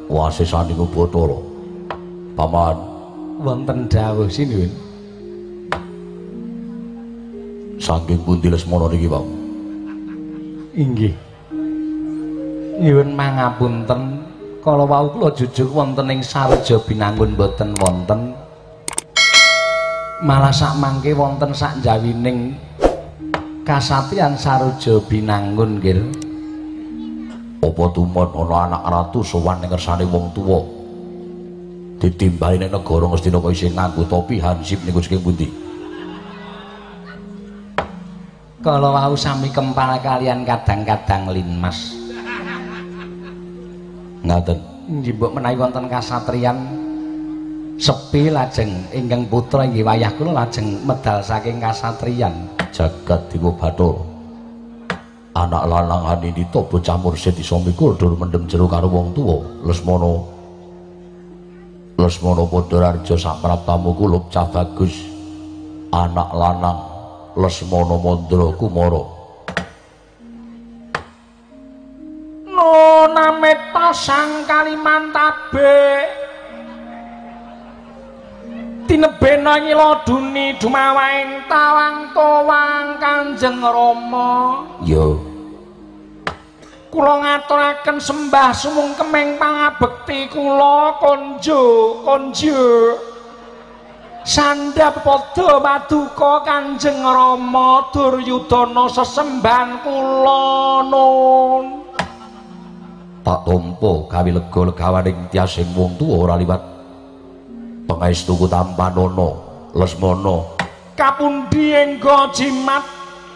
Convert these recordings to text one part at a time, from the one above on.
Wasesane Bathara. Paman wonten dawuh sinuwun. Saking pundi Lesmana niki, Pak? Inggih. Nyuwun mangapunten, kala wau kula jujuk wonten ing Sarja Binangun boten wonten. Malah sak mangke wonten sak jawining kasatriyan Sarja Binangun nggih. Apa tumon ana anak ratu sowan ning ngersane wong tuwa? Ditimbali nek negara Ngastina kok isih nganggo topi hansip niku saking pundi? Kala wau sami kempal kalian kadang-kadang linmas. Ngaten. Nggih mbok menawi wonten kasatriyan sepi lajeng ingkang putra inggih wayah kula lajeng medal saking kasatriyan jagat Dewa Bathara. Anak lanang Hanindita bocah mursid isa mikul dur mendem jero karo wong tuwa. Lesmana Padararja sapraptamu kulub cah bagus. Anak lanang Lesmana Mandra Kumara. Nona meta sang Kalimantabe tinebena ngiloduni dumawaing tawang towang Kanjeng Rama. Ya. Kula ngaturaken sembah sumungkeming pangabekti kula konjo sandhap padha paduka Kanjeng Rama Duryudana sesembahan kula nun. Tak tampa gawe lega-legawaning tiasing wong tuwa ora liwat pangestuku tampanana Lesmana. Kapundi engga jimat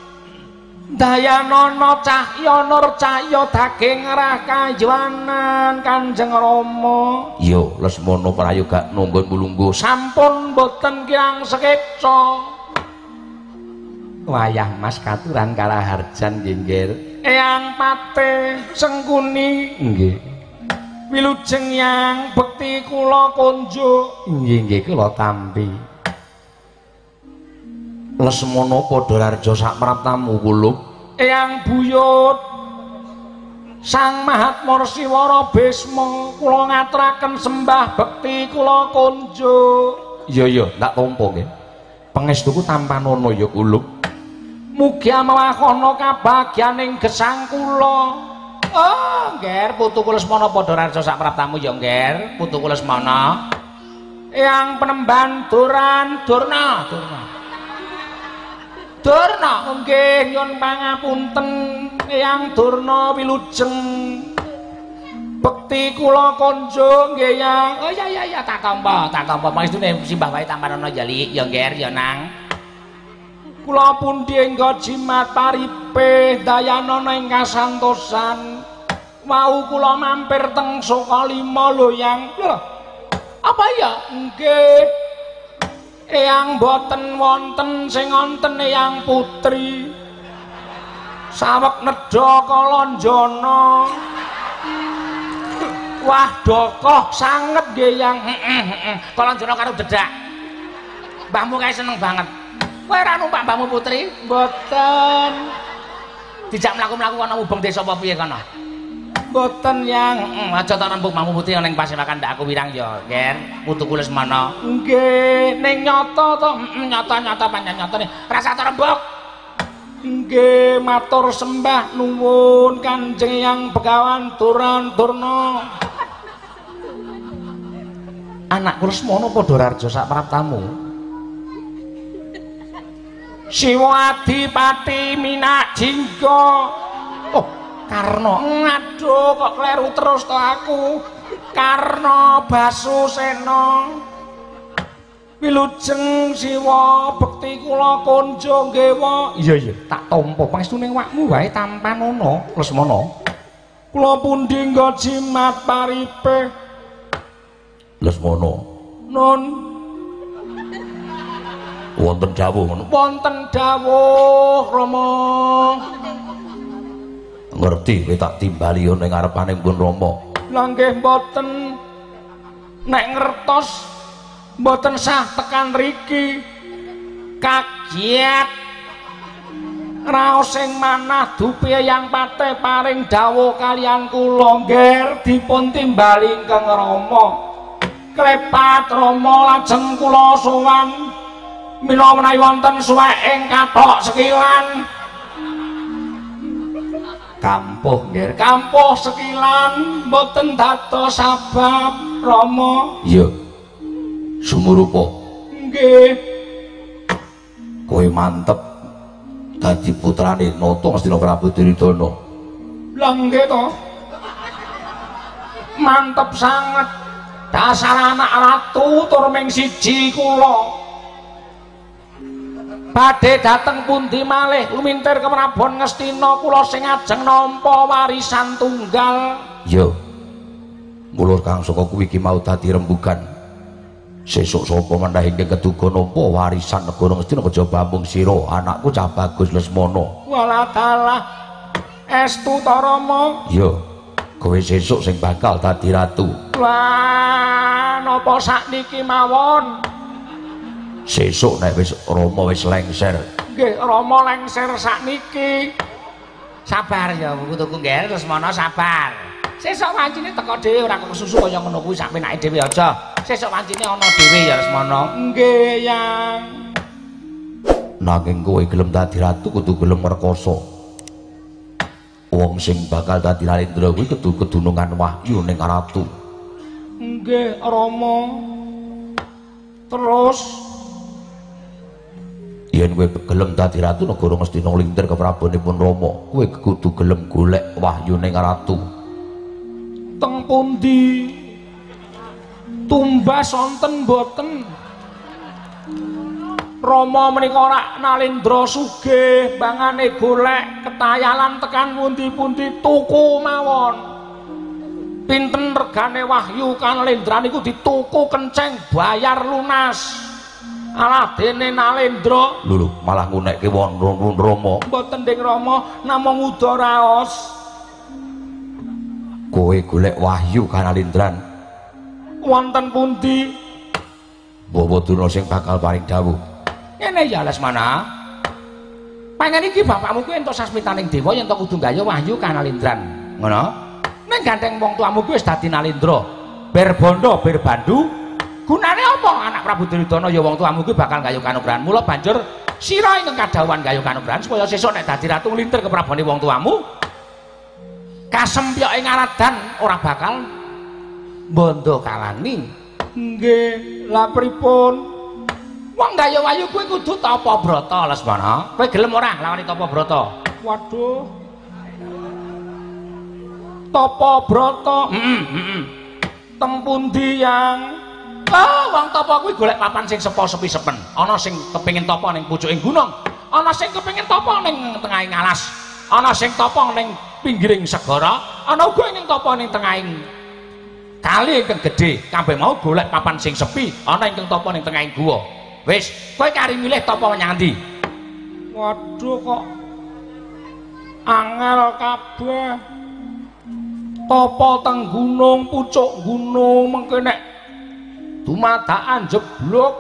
Dayanana cahya nur cahya daging rah kayuwanan Kanjeng Rama. Iya, Lesmana prayoga nunggon mulungguh. Sampun boten kirang sekecca. Wayah Mas katuran kalaharjan nggih. Eyang Pate Sengkuni nggih. Wilujeng yang bekti kula konjuk nggih kula tampi. Lesmana Padararja sapraptamu kulub. Eyang Buyut Sang Mahatmur Siwara Bisma kula ngaturaken sembah bekti kula konjuk. Iya tak tampa nggih. Pangestuku tampanana ya kulub. Mugi amawakana kabagyaning gesang kula. Oh, Ngger, putuku Lesmana Padararja sapraptamu ya Ngger, putuku Lesmana. Eyang Penemban Durna. Durna, nggih nyuwun pangapunten Eyang Durna wilujeng bekti kula konjo nggih Yang. Oh iya tak tampa pangestune simbah wae tampanana jali ya Ngger ya Nang. Kula pundi engga jimat paripe dayanana ing kasantosan. Wau kula mampir teng Sukalima lho Yang. Lho. Apa ya? Nggih. Eyang boten wonten sing wonten Eyang putri. Saweg nedha Kalanjana. Wah dokoh sanget nggih Yang. Kalanjana karo dedak. Mbahmu kae seneng banget. Kowe ora numpak mbahmu putri? Mboten. Dijak mlaku-mlaku ana mubeng desa apa piye kono? Mboten Yang. Aja tak rembug mbahmu putri ning pasewakan ndak aku wirang ya, Nger. Putuku Lesmana. Nggih, ning nyata to? Nyata pancen nyatane. Rasa tak rembug. Nggih, matur sembah nuwun Kanjeng Yang Begawan Durna. Anakku Lesmana Padararja sapraptamu. Siwa Adipati Minak Jingga. Oh, Karna. Aduh, kok kleru terus to aku. Karna Basusena. Wilujeng siwa bekti kula konjo nggih wa. Iya, tak tampa pangestune awakmu wae tampanana Lesmana. Kula pundi nggo jimat paripe. Lesmana. Nun. Wonten dawuh ngono. Wonten dawuh Rama. Ngerti kowe tak timbali ning ngarepaning Pun Rama. Lah nggih mboten. Nek ngertos mboten sah tekan riki. Kagiat raos sing manah dupi yang pate paring dawuh kaliyan kula nger dipun timbali ingkang Rama klepat Rama lajeng kula sowan mila menawi wonten suweking kathok sekilan kampuh nggih kampuh sekilan mboten dados sabab Rama iya sumurupa nggih kowe mantep dadi putrane Nata Ngastina Prabu Duryudana lha nggih to mantep sanget dasar anak ratu tur ming siji kula badhe dateng pundi malih lumintir kemrabon Ngastina kula sing ajeng nampa warisan tunggal iya mulur kang saka kuwi iki mau dadi rembugan sesuk sapa meneh ingkang keduga nampa warisan negara Ngastina kejaba mung sira anakku Cah Bagus Lesmana walah dalah estu ta Rama iya kowe sesuk sing bakal dadi ratu wah napa sakniki mawon sesuk nek wis Rama wis lengser nggih Rama lengser sakniki sabar ya putuku nggih Lesmana sabar sesuk wancine teko dhewe ora kok susu kaya ngono kuwi sak penake dhewe aja sesuk wancine ana dhewe ya Lesmana nggih yang nanging kowe gelem dadi ratu kudu gelem ngrekoso wong sing bakal dadi Narendra kuwi kudu kedunungan wahyu ning ratu nggih Rama terus yen kowe gelem dadi ratu negara Ngastina nglintir keprabonipun Rama kowe kudu gelem golek wahyu ning ratu teng pundi tumbas wonten boten Rama menika ora Narendra sugih bangane golek ketayalan tekan pundi-pundi tuku mawon pinten regane wahyu Narendra niku dituku kenceng bayar lunas alah dene Narendra lho malah ngunekke wong Rama mboten ding Rama namung uda raos kowe golek wahyu Narendran wonten pundi Bawaduna sing bakal paring dawuh ngene ya Lesmana panjen iki bapakmu kuwi entuk sasmitaning dewa yen to kudu gaya wahyu Narendran ngono ning gandeng wong tuamu kuwi wis dadi Narendra ber bondo ber bandu gunane apa anak Prabu Duryudana ya wong tuamu kuwi bakal gaya kanugrahan mula banjur sira ingkang kadhawuhan gaya kanugrahan supaya sesuk nek dadi ratu nglintir keprabone wong tuamu kasempyoke ngaradan ora bakal bondo kalani nggih lha pripun wong gaya wayu kuwi kudu tapa brata Lesmana kowe gelem ora nglawani tapa brata waduh tapa brata teng pundi yang wong tapa kuwi golek papan sing sepo-sepi sepen ana sing kepengin tapa ning pucuking gunung ana sing kepengin tapa ning tengahing alas ana sing tapa ning pinggiring segara ana uga ning tapa ning tengahing kali ingkang gedhe kabeh mau golek papan sing sepi ana ingkang tapa ning tengahing guwa wis kowe kari milih tapa menyang ndi waduh kok angel kabeh tapa teng gunung pucuk gunung mengke nek dumadakan jeblok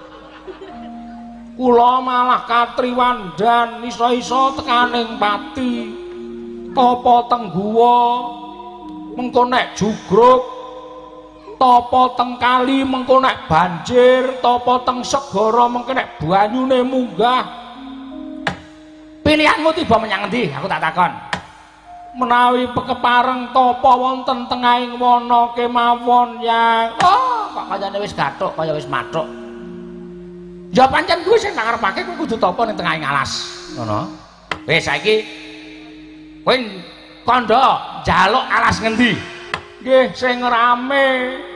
kula malah katriwandan iso-iso tekaning pati tapa teng guwa mengko nek jugruk tapa teng kali mengko nek banjir tapa teng segara mengko nek banyune munggah pilihanmu tiba menyang endi aku tak takon menawi pekepareng tapa wonten tengahing wana kemawon yang kok kayane wis gathuk kaya wis mathuk ya pancen kuwi sing tak arepake kuwi kudu tapa ning tengahing alas ngono wis saiki kowe kandha njaluk alas ngendi nggih sing rame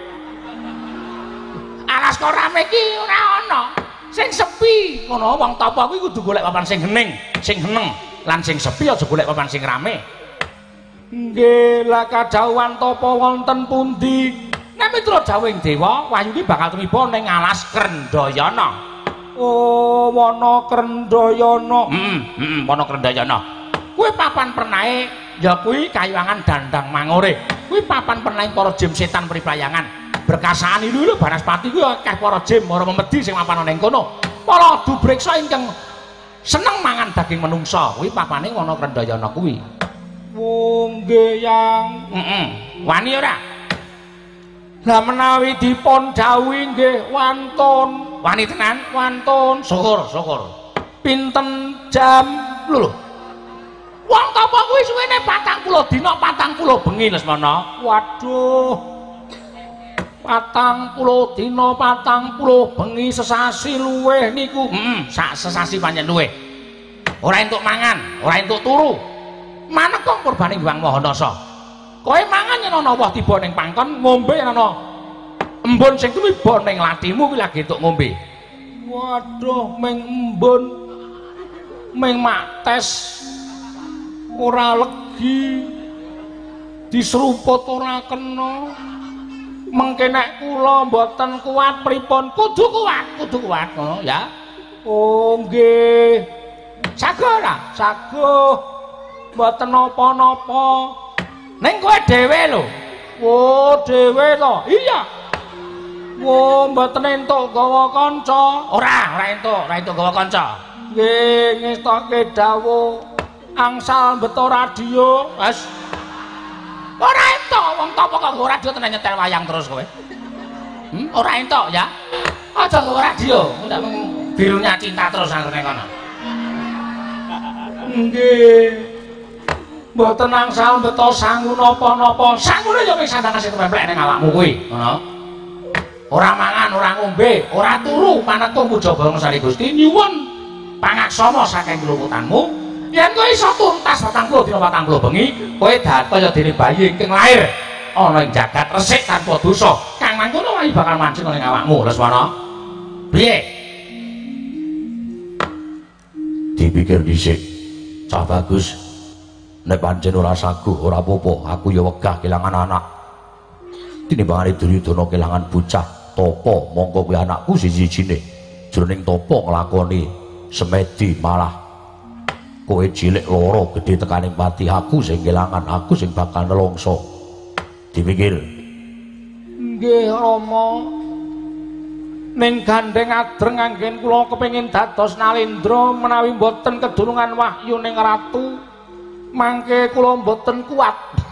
alas kok rame iki ora ana sing sepi ngono wong tapa kuwi kudu golek papan sing hening lan sing sepi aja golek papan sing rame nggih lah kadhawuhan tapa wonten pundi nek miturut dawuhing dewa wahyu iki bakal tumiba ning alas Krendayana oh wana Krendayana wana Krendayana kuwi papan pernahe ya kuwi kayuwangan Dandang Mangore kuwi papan pernahe para jim setan priplayangan berkasaan ilu Banaspati kuwi akeh para jim para memedi sing mapan ning kono para dubreksa ingkang seneng mangan daging menungsa kuwi papane ana Krendayana kuwi. Wong nggih yang wani ora? Lah menawi dipun dawuhi nggih wantun. Wani tenan? Wantun. Syukur. Pinten jam? Lho. Wong tapa kuwi suwene 40 dina 40 bengi Lesmana. Waduh. 40 dina 40 bengi sesasi luweh niku. Sak sesasi pancen luweh. Ora entuk mangan, ora entuk turu. Maneka kurbane Hyang Mahanasa. Kowe mangan yen ana woh tiba ning pangkon, ngombe yen ana embun sing tumiba ning latimu kuwi lagi entuk ngombe. Waduh, ming embun. Ming maktes. Ora legi. Diseruput ora kena. Mengke nek kula mboten kuat pripun? Kudu kuat ngono ya. Oh nggih. Saguh ora? Saguh. Mboten napa-napa. Ning kowe dhewe lho. Oh, dhewe to. Iya. Oh, mboten entuk gawa kanca. Ora entuk gawa kanca. Nggih, ngestoke dawuh angsal beto radio. Wes. Ora entuk wong topo kok nggo radio tenan nyetel wayang terus kowe. Ora entuk ya. Aja nggo radio, ndak mung birunya cinta terus anggere kono. Nggih. Mboten angsal beto sangu napa-napa. Sangune yo wis sandang sing templek ning awakmu kuwi, ngono. Ora mangan, ora ngombe, ora turu, paneka muja Bangsa Sari Gusti nyuwun pangaksama saking luputanmu. Yen kowe iso tuntas 40 dina 40 bengi, kowe kaya dene bayi ingkang lair ana ing jagat resik tanpa dosa. Kang mangkono wae bakal mancing ning awakmu, Lesmana. Piye? Dipikir dhisik. Cah bagus. Nek pancen ora saguh, ora apa-apa, aku ya wegah kelangan anak. Tinimbangane Duryudana kelangan bocah Tapa, mongko kuwi anakku siji-sijine. Jroning Tapa nglakoni semedi malah kowe cilik loro gedhe tekaning pati, aku sing kelangan, aku sing bakal nelongso. Dipikir. Nggih, Rama. Ning gandeng adreng anggen kula kepengin dados Nalendra menawi mboten kedurungan wahyu ning ratu. Mangke kula mboten kuat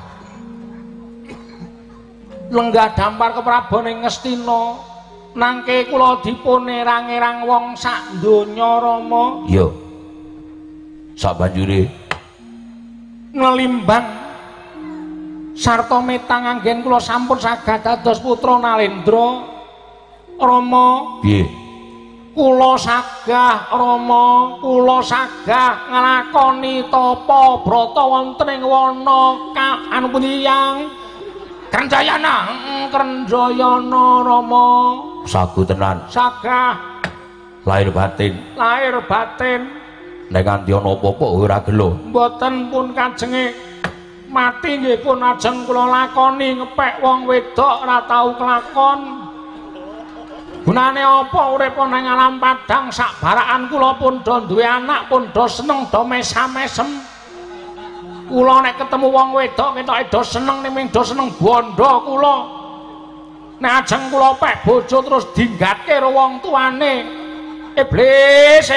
lenggah dampar keprabaning Ngastina. Nangke kula dipun erang-erang wong sak donya, Rama. Iya. Sabanjure ngelimbang sarta metang anggen kula sampun saged dados putra Nalendra. Rama. Piye? Kula sagah Rama, kula sagah nglakoni tapa brata wonten ing wana anu pundi yang Krendayana. Krendayana Rama. Sagu tenan. Sagah. Lahir batin. Nek nganti ana apa-apa ora gelo. Mboten pun kajenge mati nggih pun ajeng kula lakoni ngepek wong wedok ora tau kelakon. Gunane apa urip nang alam padang sak barakan kula pun do duwe anak pun do seneng do mesam-mesem. Kula nek ketemu wong wedok ketoke do seneng ning do seneng bondo kula. Nek ajeng kula pek bojo terus dinggatke karo wong tuane. Iblis.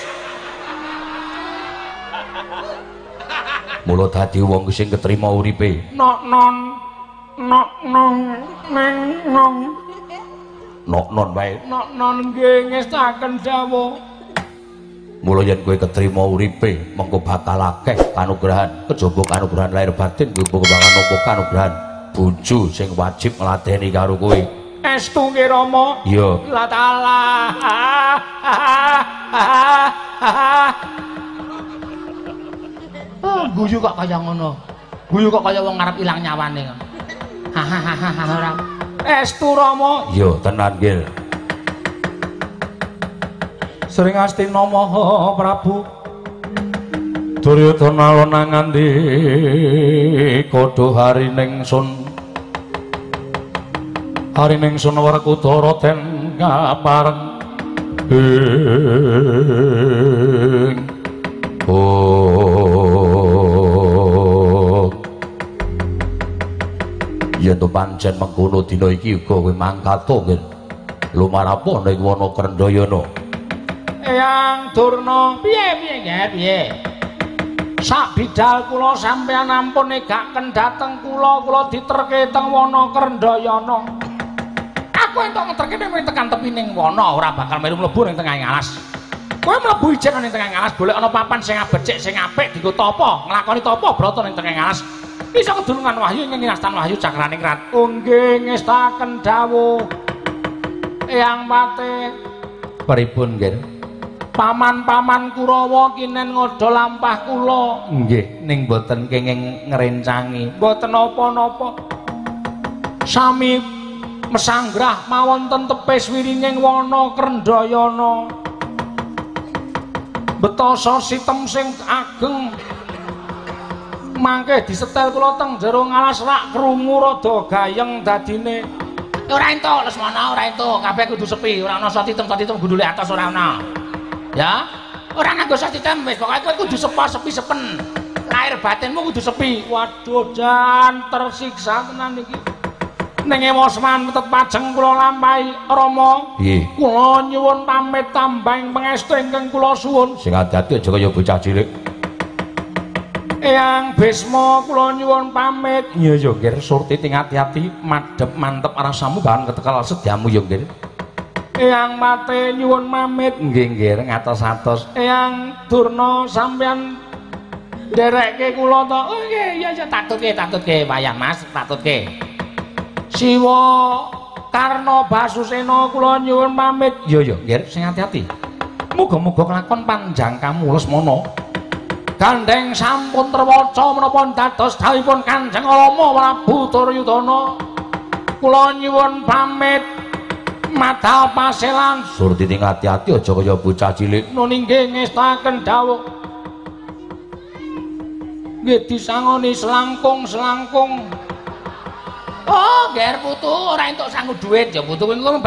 Mula dadi wong sing ketrima uripe. Nok non wae. Nok non nggih ngestaken dawuh. Mula yen kowe ketrima uripe, mengko bakal akeh kanugrahan, kejaba kanugrahan lahir batin, kuwi pengembangan apa kanugrahan bojo sing wajib ngladeni karo kowe. Estu nggih Rama. Iya. La taala. Guyu kok kaya ngono. Guyu kok kaya wong ngarep ilang nyawane ngono. Hahaha. Estu Rama. Iya, tenan nggih. Sering Astina Maha Prabu Duryudana lona ngandi kodho harining sun Werkudara den kapareng yen to pancen mengkono dina iki uga kowe mangkat to nggih lumarapa ning wana Krendayana. Eyang Durna piye piye sak bidal kula sampeyan ampun negaken dhateng kula diterke teng wana Krendayana aku entuk ngeterke ning tekan tepining wana ora bakal melu mlebu ning tengahing alas kowe mlebu ijen ning tengahing alas golek ana papan sing becik sing apik dienggo tapa nglakoni tapa brata ning tengahing alas bisa kedulungan wahyu ing nginastan wahyu cakraning rat nggih ngestaken dawuh Eyang Pate pripun nggih paman-paman Kurawa kinen ngodha lampah kula nggih ning boten kenging ngrencangi boten napa-napa sami mesanggrah mawonten tepis wirining wana Krendayana betasa sitem sing ageng mangke disetel kula teng jero ngalas rak krungu rada gayeng dadine ora entuk Lesmana ora entuk kabeh kudu sepi ora ana satitem gundule atos ora ana ya ora nganggo satitem wis pokoke kowe kudu sepi sepen lahir batinmu kudu sepi waduh jan tersiksa tenan iki ning Ewosman metet pajeng kula lampahi Rama nggih kula nyuwun pamit tambahing pangestu ingkang kula suwun sing ati-ati aja kaya bocah cilik Eyang Bisma kula nyuwun pamit iya ya nggih surti ting ati-ati madhep mantep rasamu bahan ketekal sediamu ya nggih Eyang Pate nyuwun pamit nggih ngatos-atos Eyang Durna sampeyan nderekke kula to oh nggih iya tatutke wayah Mas tatutke Siwa Karna Basusena kula nyuwun pamit iya nggih sing ati-ati muga-muga kelakon panjang kamu Lesmana gandeng sampun terwaca menapa dados dawuhipun Kanjeng Rama Prabu Duryudana kula nyuwun pamit madhal paselan surti ting ati-ati aja kaya bocah cilik nggih ngestaken dawuh nggih disangoni selangkung oh ger putu ora entuk sangu dhuwit ya putu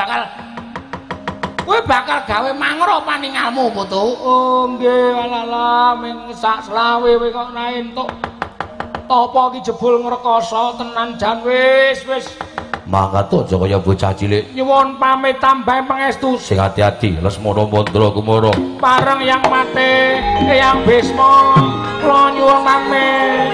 kowe bakal gawe mangro paningalmu putu oh nggih alala ming sak selawe kowe kok ora entuk apa iki jebul ngrekoso tenan jan wis mangkat aja kaya bocah cilik nyuwun pamit tambah pangestu sing ati-ati Lesmana Mandra Kumara bareng Yang Pate Eyang Bisma kula nyuwun pamit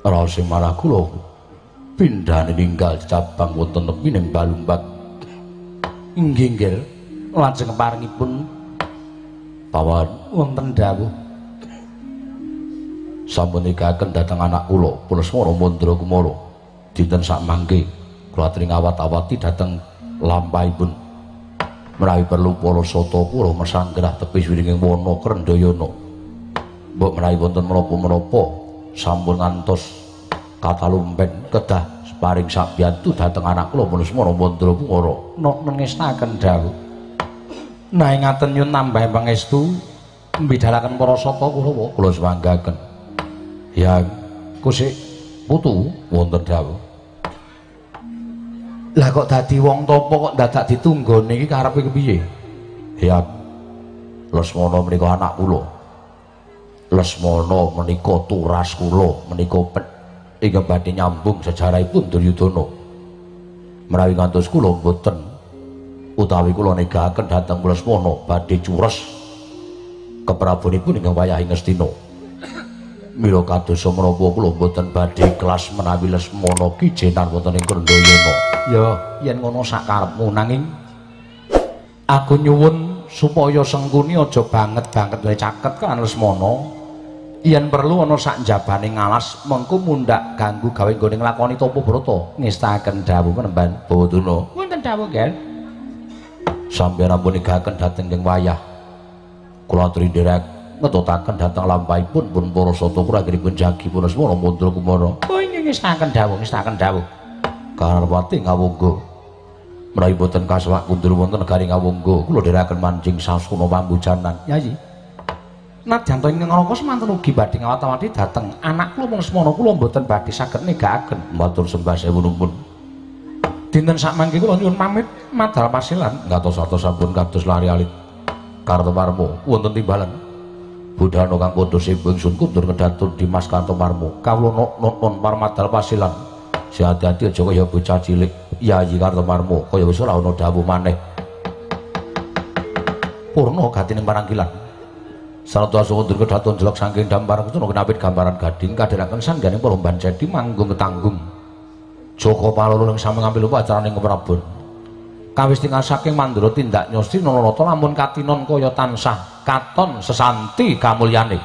raos sing malah kula pindhane ninggal cabang wonten tepining Balumbat. Inggih nggih, lajeng paringipun pawan wonten dawuh sampun nikahaken dhateng anak kula Punasmana Mandra Kumara dinten sak mangke kula atring awat-awati dhateng lampahipun menawi perlu para sata kula mesanggrah tepis wiringing wana Krendayana mbok menawi wonten menapa-menapa sampun ngantos katalumpen kedah paring sabiyantu dhateng anak kula Punasmana Mandra Kumara nengestaken dawuh naing ngaten nyuwun tambah pangestu mbidhalaken para sata kula semanggaken ya kusik putu wonten dawuh lah kok dadi wong tapa kok dadak ditunggone iki karepe kepiye ya Lesmana menika anak kula Lesmana menika turas kula menika ingkang badhe nyambung sejarahipun Duryudana menawi ngantos kula boten utawi kula negahaken dhateng Lesmana badhe cures keprabunipun ingkang wayah ing Ngastina mila kadosa menapa kula boten badhe kelas menawi Lesmana kijenan wonten ing Krendayana ya yen ngono sakarepmu nanging aku nyuwun supaya Sengkuni aja banget-banget wae caket kan Lesmana yen perlu ana sak njabane ngalas mengko mundhak ganggu gawe nggone nglakoni tapa brata ngestaken dawuh menemban Bawaduna wonten dawuh nggih sampeyan ampun negahaken dhateng ing wayah kula aturi nderek ngetutaken dhateng lampahipun pun para sata pragiripun jagi Punasmana Mandra Kumara oh inggih ngestaken dawuh Karwati ngawungga menawi boten kasewak kundur wonten negari ngawungga kula nderekaken manjing sasuna pambujanan yayi nadyan to ing ngraka semanten ugi badhe ngawat-awati dhateng anak kula Punasmana kula boten badhe saged negakaken matur sembah sewu nuwun dinten sakmangke kula nyuwun pamit madal pasilan ngatos-atos sampun kados lari alit Kartomarmo wonten timbalan budhana kang padha sembung sun kundur ngedatur Dimas Kartomarmo kawula non parmadal pasilan hati-hati aja kaya bocah cilik Yayi Kartomarmo kaya wis ora ana dawuh maneh purna gatining parangkilan sarta sawendur kedaton jelek saking dampar kutuna kenapit gambaran gading kadheraken sangganing para mbancedi manggung ketanggung Joko Paloro ing sami ngambil upacaraning keprabon kawis tinggal saking mandura tindak nyosti nanata lamun katinon kaya tansah katon sesanti kamulyane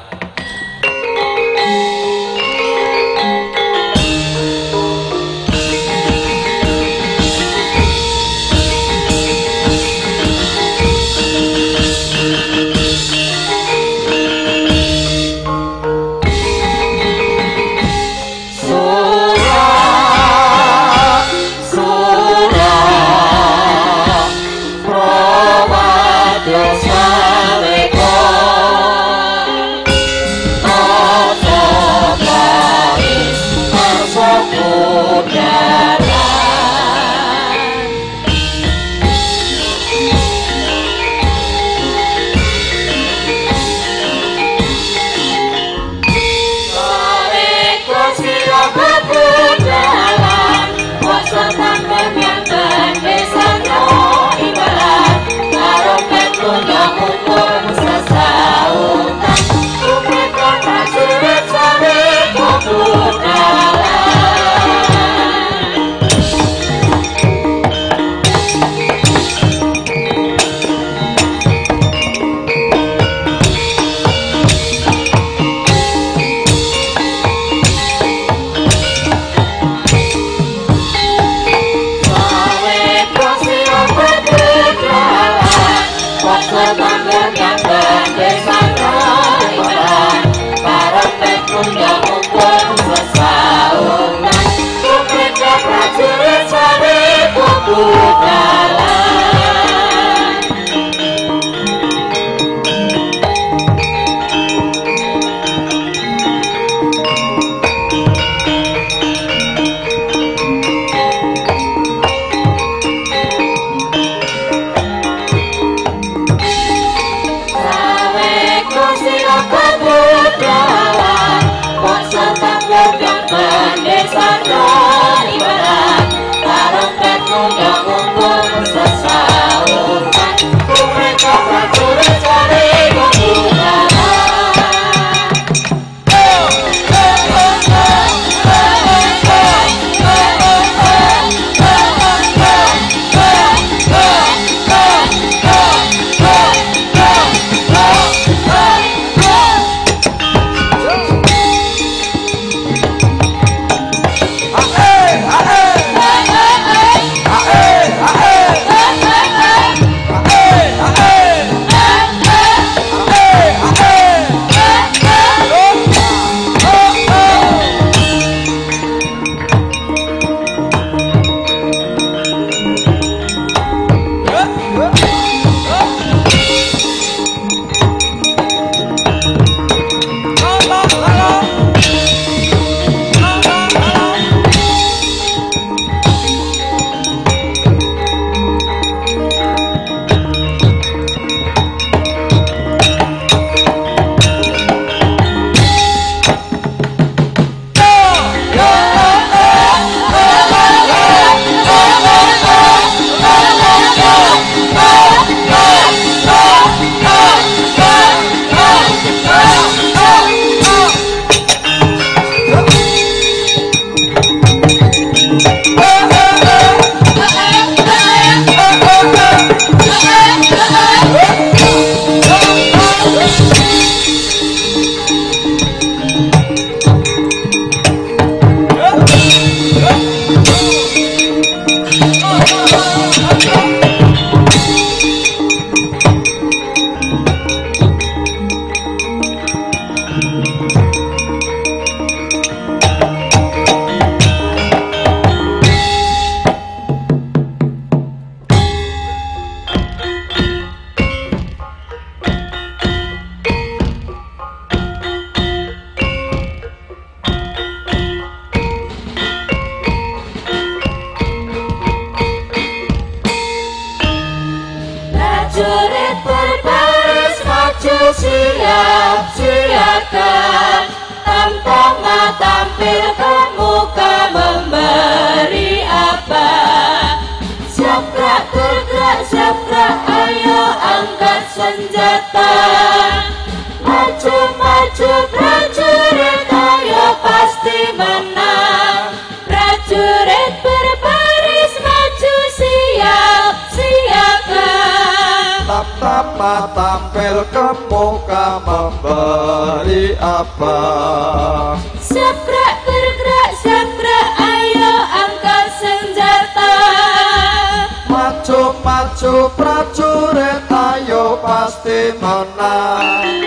siakan tampang tampil ke muka memberi apa. Siap gerak bergerak, siap gerak, ayo angkat senjata. Maju maju prajurit, ayo pasti menang. Prajurit berbaris maju, siap siakan. Tap-tap tampil ke muka memberi apa. Siap gerak bergerak, siap gerak, ayo angkat senjata. Maju maju prajurit, ayo pasti menang.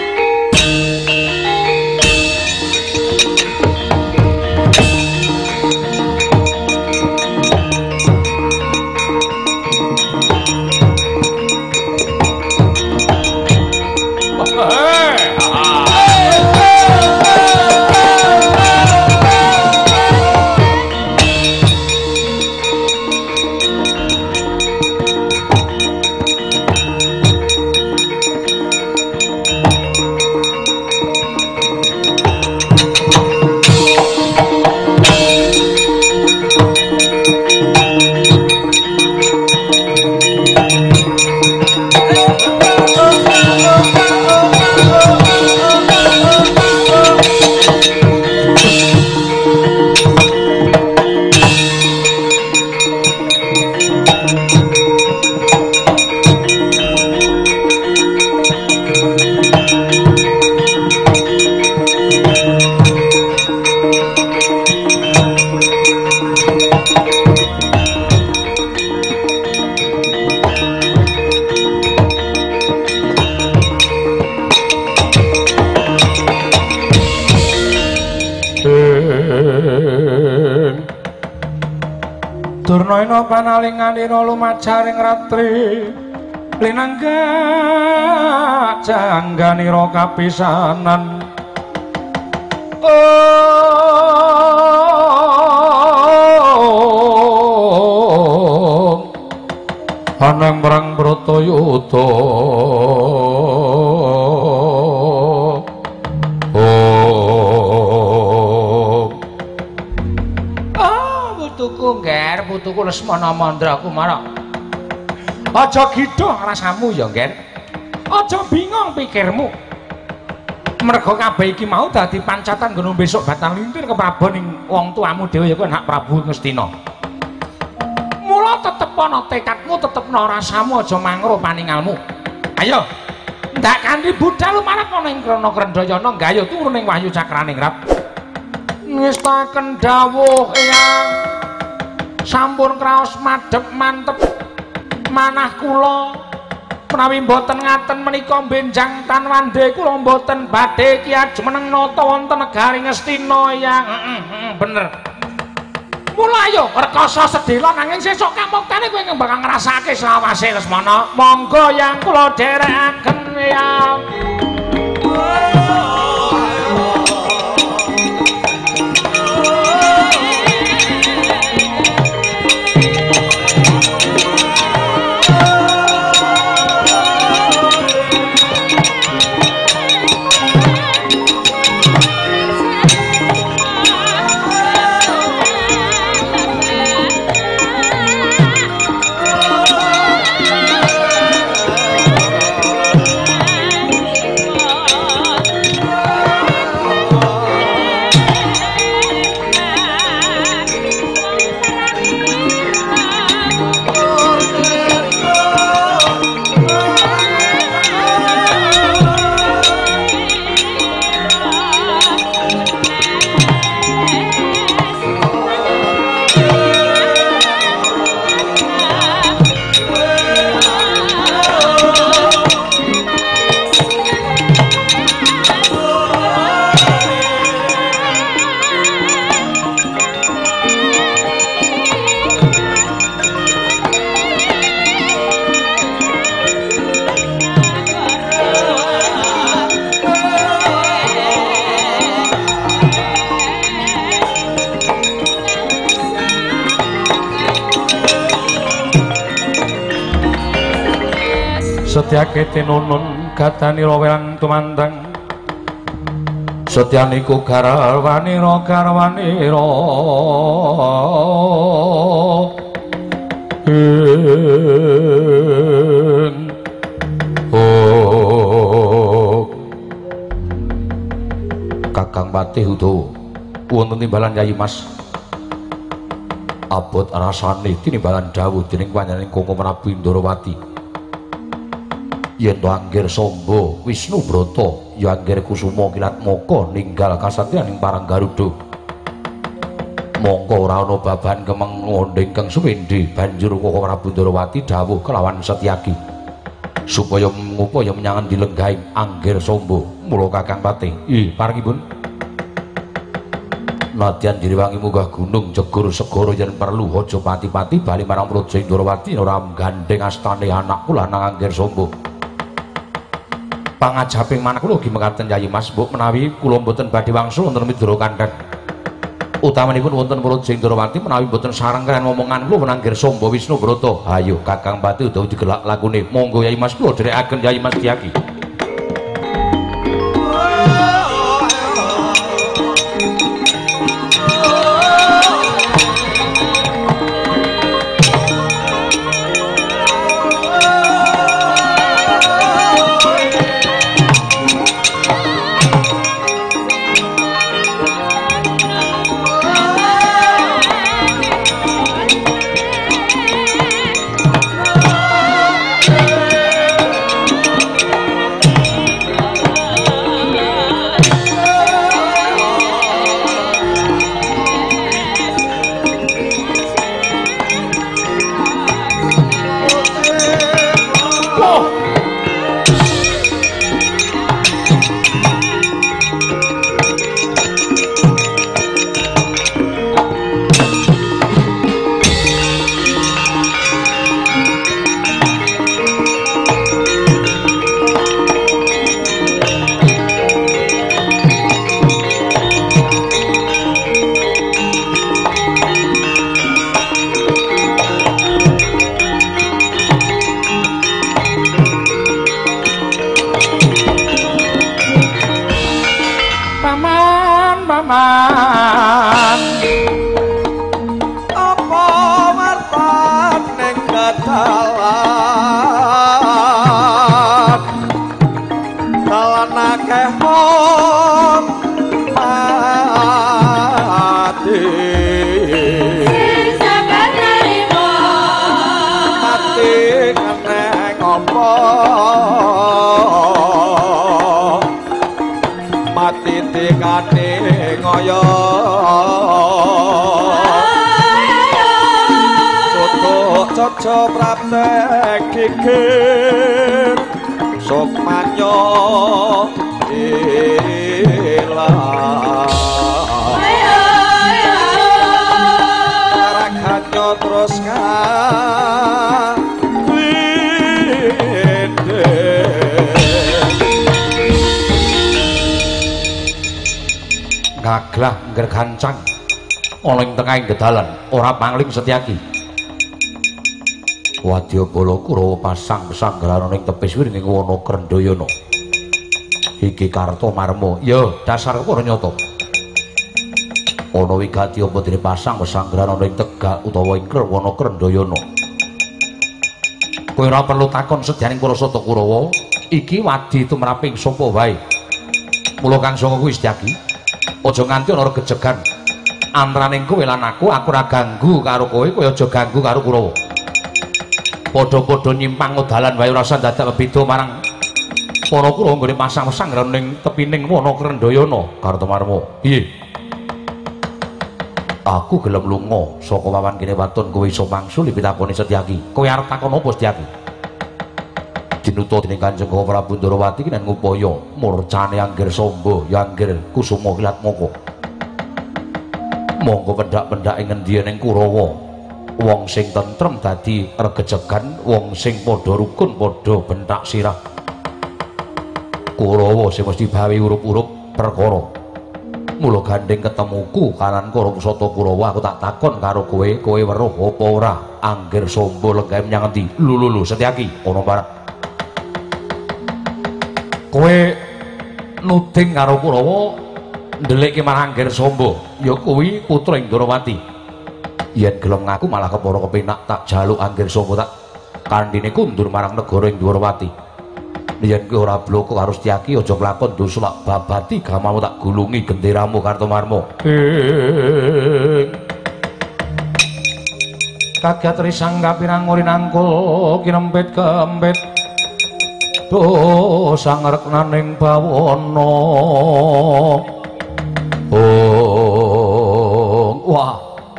Durnaina panalinganira lumajaring ratri linangga jangganira kapisanan. Anang perang Bratayuda putuku Ngger, putuku Lesmana Mandra Kumara. Aja gidho rasamu ya Ngger. Aja bingung pikirmu. Merga kabeh iki mau dadi pancatan nggono besok batang lintir keprabaning wong tuamu dhewe ya kuwi anak Prabu Ngastina. Mula tetep ana tekadmu, tetep ana rasamu, aja mangro paningalmu. Ayo. Ndak kanthi budal lumarat ana ing krana Krendayana nggayuh turuning Wahyu Cakraning Rat. Ngestaken dawuh eyang sampun kraos madhep mantep manah kula menawi mboten ngaten menika benjang tanwande kula mboten badhe ki ajumeneng nata wonten negari Ngastina eyang. Bener. Mula ayo rekasa sedhela nanging sesuk kamuktane kowe bakal ngrasake selawase Lesmana. Monggo yang kula dherekaken eyang. Setyake tinunun gatanira werang tumandang Setyaniku garwanira garwanira Kakang Patih Udawa wonten timbalan Yayi Mas abot rasane tinimbalan dawuh dening panjenengan Koko Prabu Indrawati yen to anggir Samba Wisnu Brata ya anggir Kusuma Kilat Moko ninggal kasatriyaning Parang Garuda mongko ora ana babahan kemeng ngondhe ingkang suwendhe banjur Koko Prabu Indrawati dawuh kelawan Setyaki supaya ngupaya menyangan dilenggahing anggir Samba mula Kakang Patih parengipun nadyan direwangi munggah gunung jegur segara yen perlu aja pati-pati bali marang Praja Indrawati ora gandeng astane anak kula nang anggir Samba pangajaping manah kula ugi mekaten Yayi Mas mbok menawi kula mboten badhe wangsul wonten Midra Kandhang utamanipun wonten Praja Indrawati menawi mboten sareng kaliyan omongan kula menanggir Samba Wisnu Brata ayo Kakang Patih Udawa digelak lakune monggo Yayi Mas kula dherekaken Yayi Mas Setyaki Praptek kikir sok manyo ilang rakanyo terus nglindhe ngaglah ngger gancang ana ing tengahing dedalan ora pangling Setyaki Wadyabala Kurawa pasang sanggrahan ing tepis wiring wana Krendayana. Iki Kartamarma, ya dasar para nyata. Ana wigati apa dene pasang sanggrahan ing Tegak utawa ing wana Krendayana. Kowe ora perlu takon sedyaning para sata Kurawa, iki wadi tumraping sapa wae. Mula Kang Sanga kuwi Setyaki, aja nganti ana regejegan antaraning kowe lan aku ora ganggu karo kowe, kowe aja ganggu karo Kurawa. Padha-padha nyimpang dalan wae ora usah dadak beda marang para Kurawa nggone pasang-pasang ning tepining wana Krendayana Kartamarma. Piye? Aku gelem lunga saka wawan kene waton kowe iso mangsul pitakoni Setyaki. Kowe arep takon apa Setyaki? Dinuta dening Kanjeng Prabu Ndrawati ki nang ngupaya murcane anggir Samba ya anggir Kusuma Kilat Moko. Monggo pendak-pendak ing ngendi ning Kurawa. Wong sing tentrem dadi regejegan, wong sing padha rukun padha bentak sirah. Kurawa sing mesti bawi urup-urup perkara. Mula gandeng ketemuku kanan karo Pusata Kurawa aku tak takon karo kowe, kowe weruh apa ora anggir Samba lenggah menyang endi? Lho Setyaki, ana para. Kowe nuding karo Kurawa ndelik marang Angger Samba ya kuwi putra Indrawati. Yen gelem ngaku malah kepara kepenak tak jaluk Angger Samba tak kandhine kundur marang negara Indrawati. Yen kowe ora bloko karo Setyaki aja nglakon dosa lak babati gamamu tak gulungi genderamu Kartomarma. Kagat risang kapirang ori nangkul kinempit kempit dosa ngreknaning bawana. Wah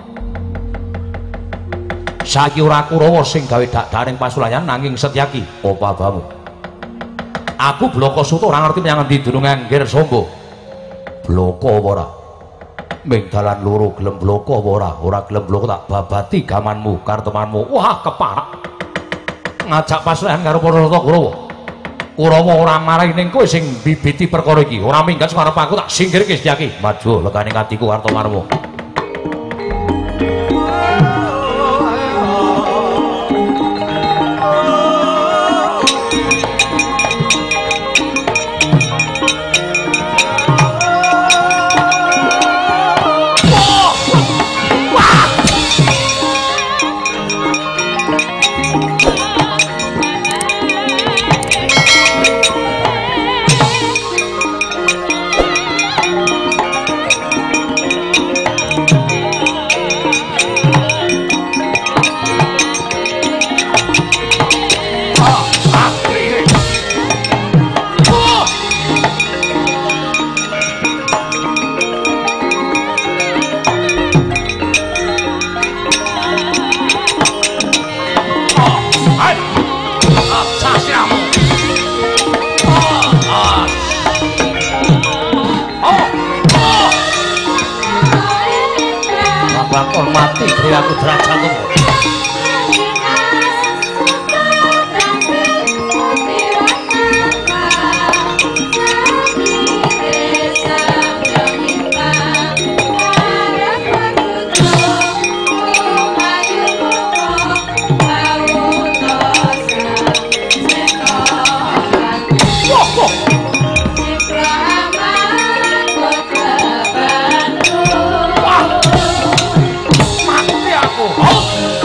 saiki ora Kurawa sing gawe dak-daring pasulayan nanging Setyaki apa bamu. Aku Bloko Suta ora ngerti menyang endi dunung Angger Samba. Bloko apa ora? Ming dalan loro gelem bloko apa ora? Ora gelem bloko tak babati gamanmu Kartomanmu. Wah keparak ngajak pasulayan karo para rata Kurawa. Kurawa ora marahi ning kowe sing bibiti perkara iki. Ora minggat sing arep aku tak singkirke Setyaki. Maju lekaning atiku Kartomarma. Hormati beri aku derajatmu. Mati aku.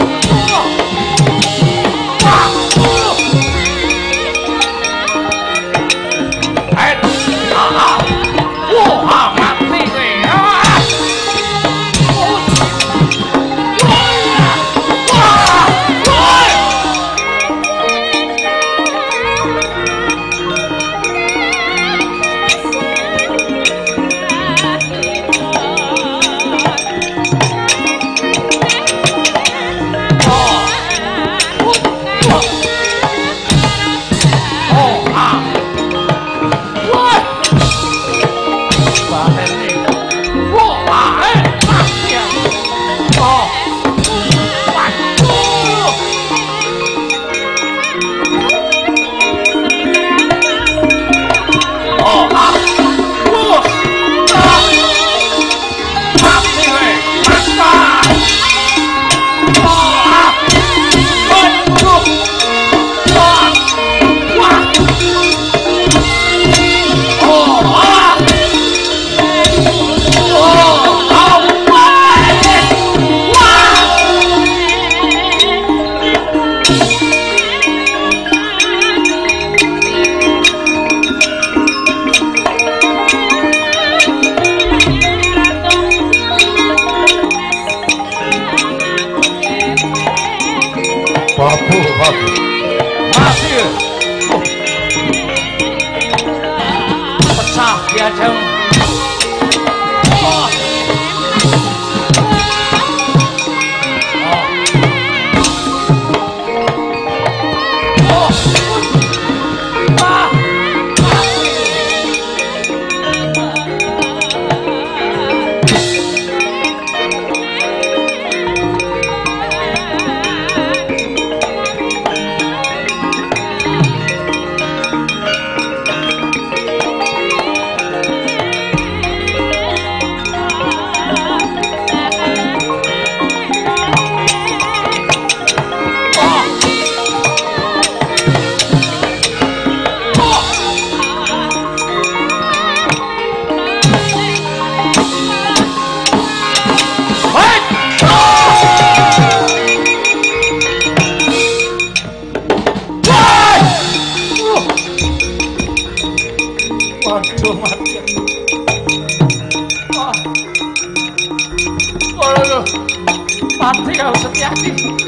aduh. Mati kau Setyaki.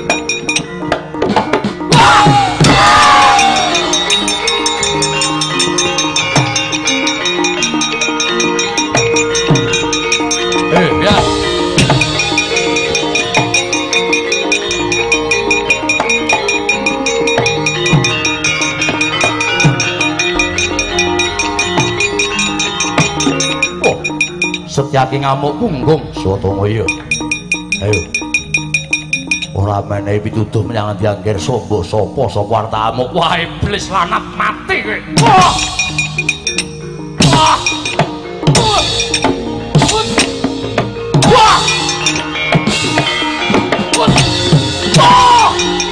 Ya. Setyaki ngamuk punggung Swatanaya. Ayo. Ora menehi pituduh menyang Angger Samba sapa arep amuk. Wah iblis lanat mati kowe. Wah. Wah. Wah. Wah.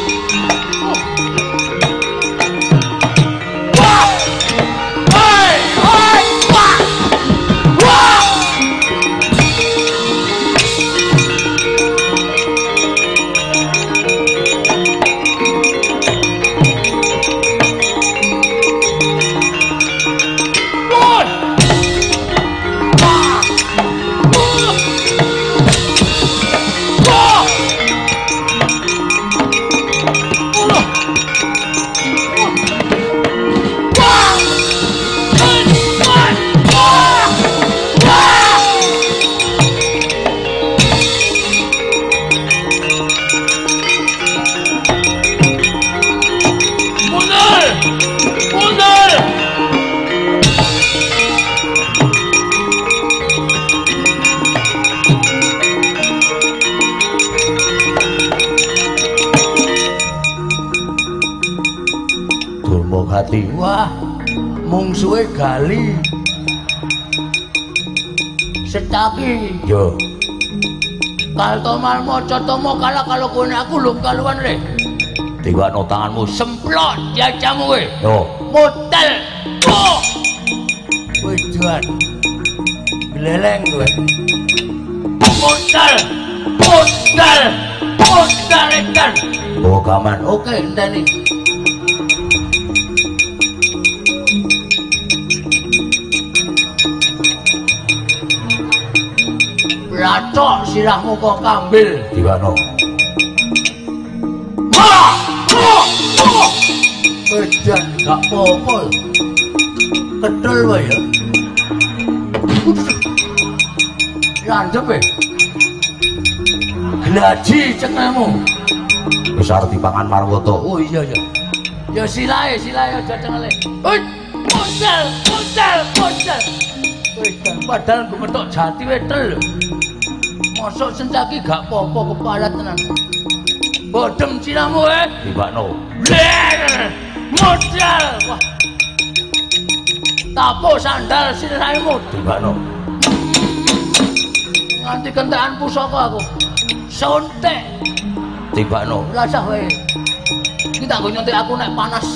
Hati. Wah, mungsuhe gali. Setyaki. Yo. Kaltomal maca tama kala kalau kowe aku lum kaluan le. Tiwakno tanganmu Semplot jajamu kowe. yo. Modal. Oh. Kowe juan. Gleleng kowe. Modal. Modal. Modal edan. Oh, kaman. Oke, ndani. Racok sirahmu kok kambil. Tiwakno. Wah! Oh! Oh! Edan gak apa-apa. Kedel wae ya. Landep e. Glaji cengelmu. Wis arep dipangan Marwata. Oh iya ya. Ya silae aja cengele. Hei, modal. Padahal gue metok jati wetel. Mosok Setyaki gak apa-apa kepala tenan. Bodem ciramu Tiwakno. Modal. Wah. Tapo sandal sirahmu. Tiwakno. Nganti kentekan pusaka aku. Sontek. Tiwakno. Rasah wae. Iki tak nggo nyontek aku nek panas.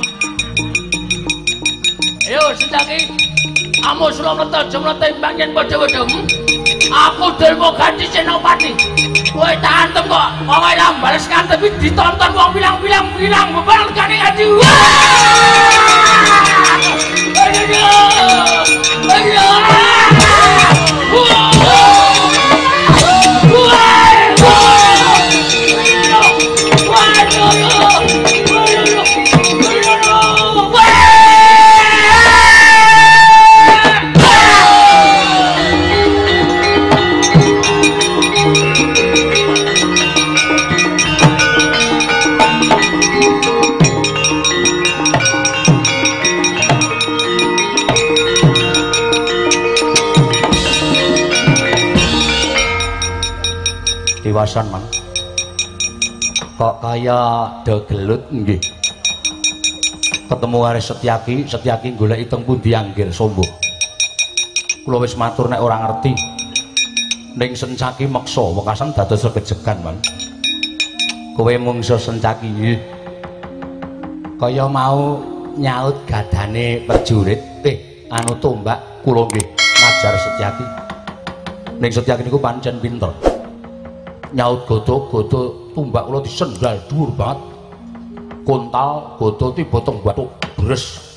Ayo Setyaki. Amu suruh mleto aja mleto imbang yen padha-padha. Aku delmo ganti Senopati. Kowe tak antem kok. Wong ilang bales kantem ditonton wong bilang-bilang beban kane ngaji. Ayo. Tiwasan mang. Kok kaya degelut nggih. Ketemu karo Setyaki goleki teng pundi Angger Samba. Kula wis matur nek ora ngerti. Ning Setyaki meksa wekasan dados kejegan mang. Kowe mungsuh Setyaki nggih. Kaya mau nyaut gadane prajurit, anu tombak kula nggih ngajar Setyaki. Ning Setyaki niku pancen pinter. Nyaut godo tumbak kula disendal dhuwur banget. Kontal godo tiba teng batu bres.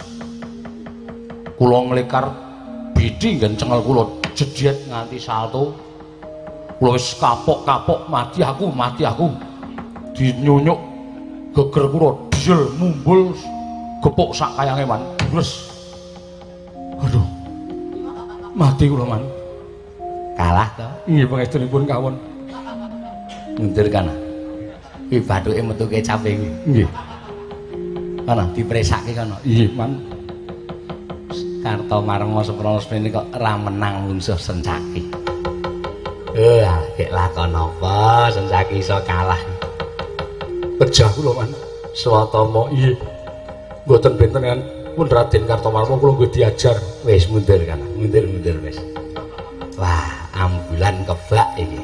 Kula nglekar bidhi nggen cengel kula jejet nganti salto. Kula wis kapok-kapok mati aku. Dinyunyuk geger kula diel mumbul gepuk sak kayange man. Bles. Aduh. Mati kula man. Kalah to. Nggih pangestunipun kawon. Mundur kana. Iki bathuke metu kecape iki. Nggih. Kana dipresake kana. Nggih, Man. Kartomarma Suprasmini kok ra menang musuh Sencaki. Gek lakon apa Sencaki iso kalah. Pejah kula man. Swatama nggih. Mboten benten kan pun Raden Kartomarma kula nggih diajar. Wis mundur kana. Mundur wis. Wah, ambulan kebak iki.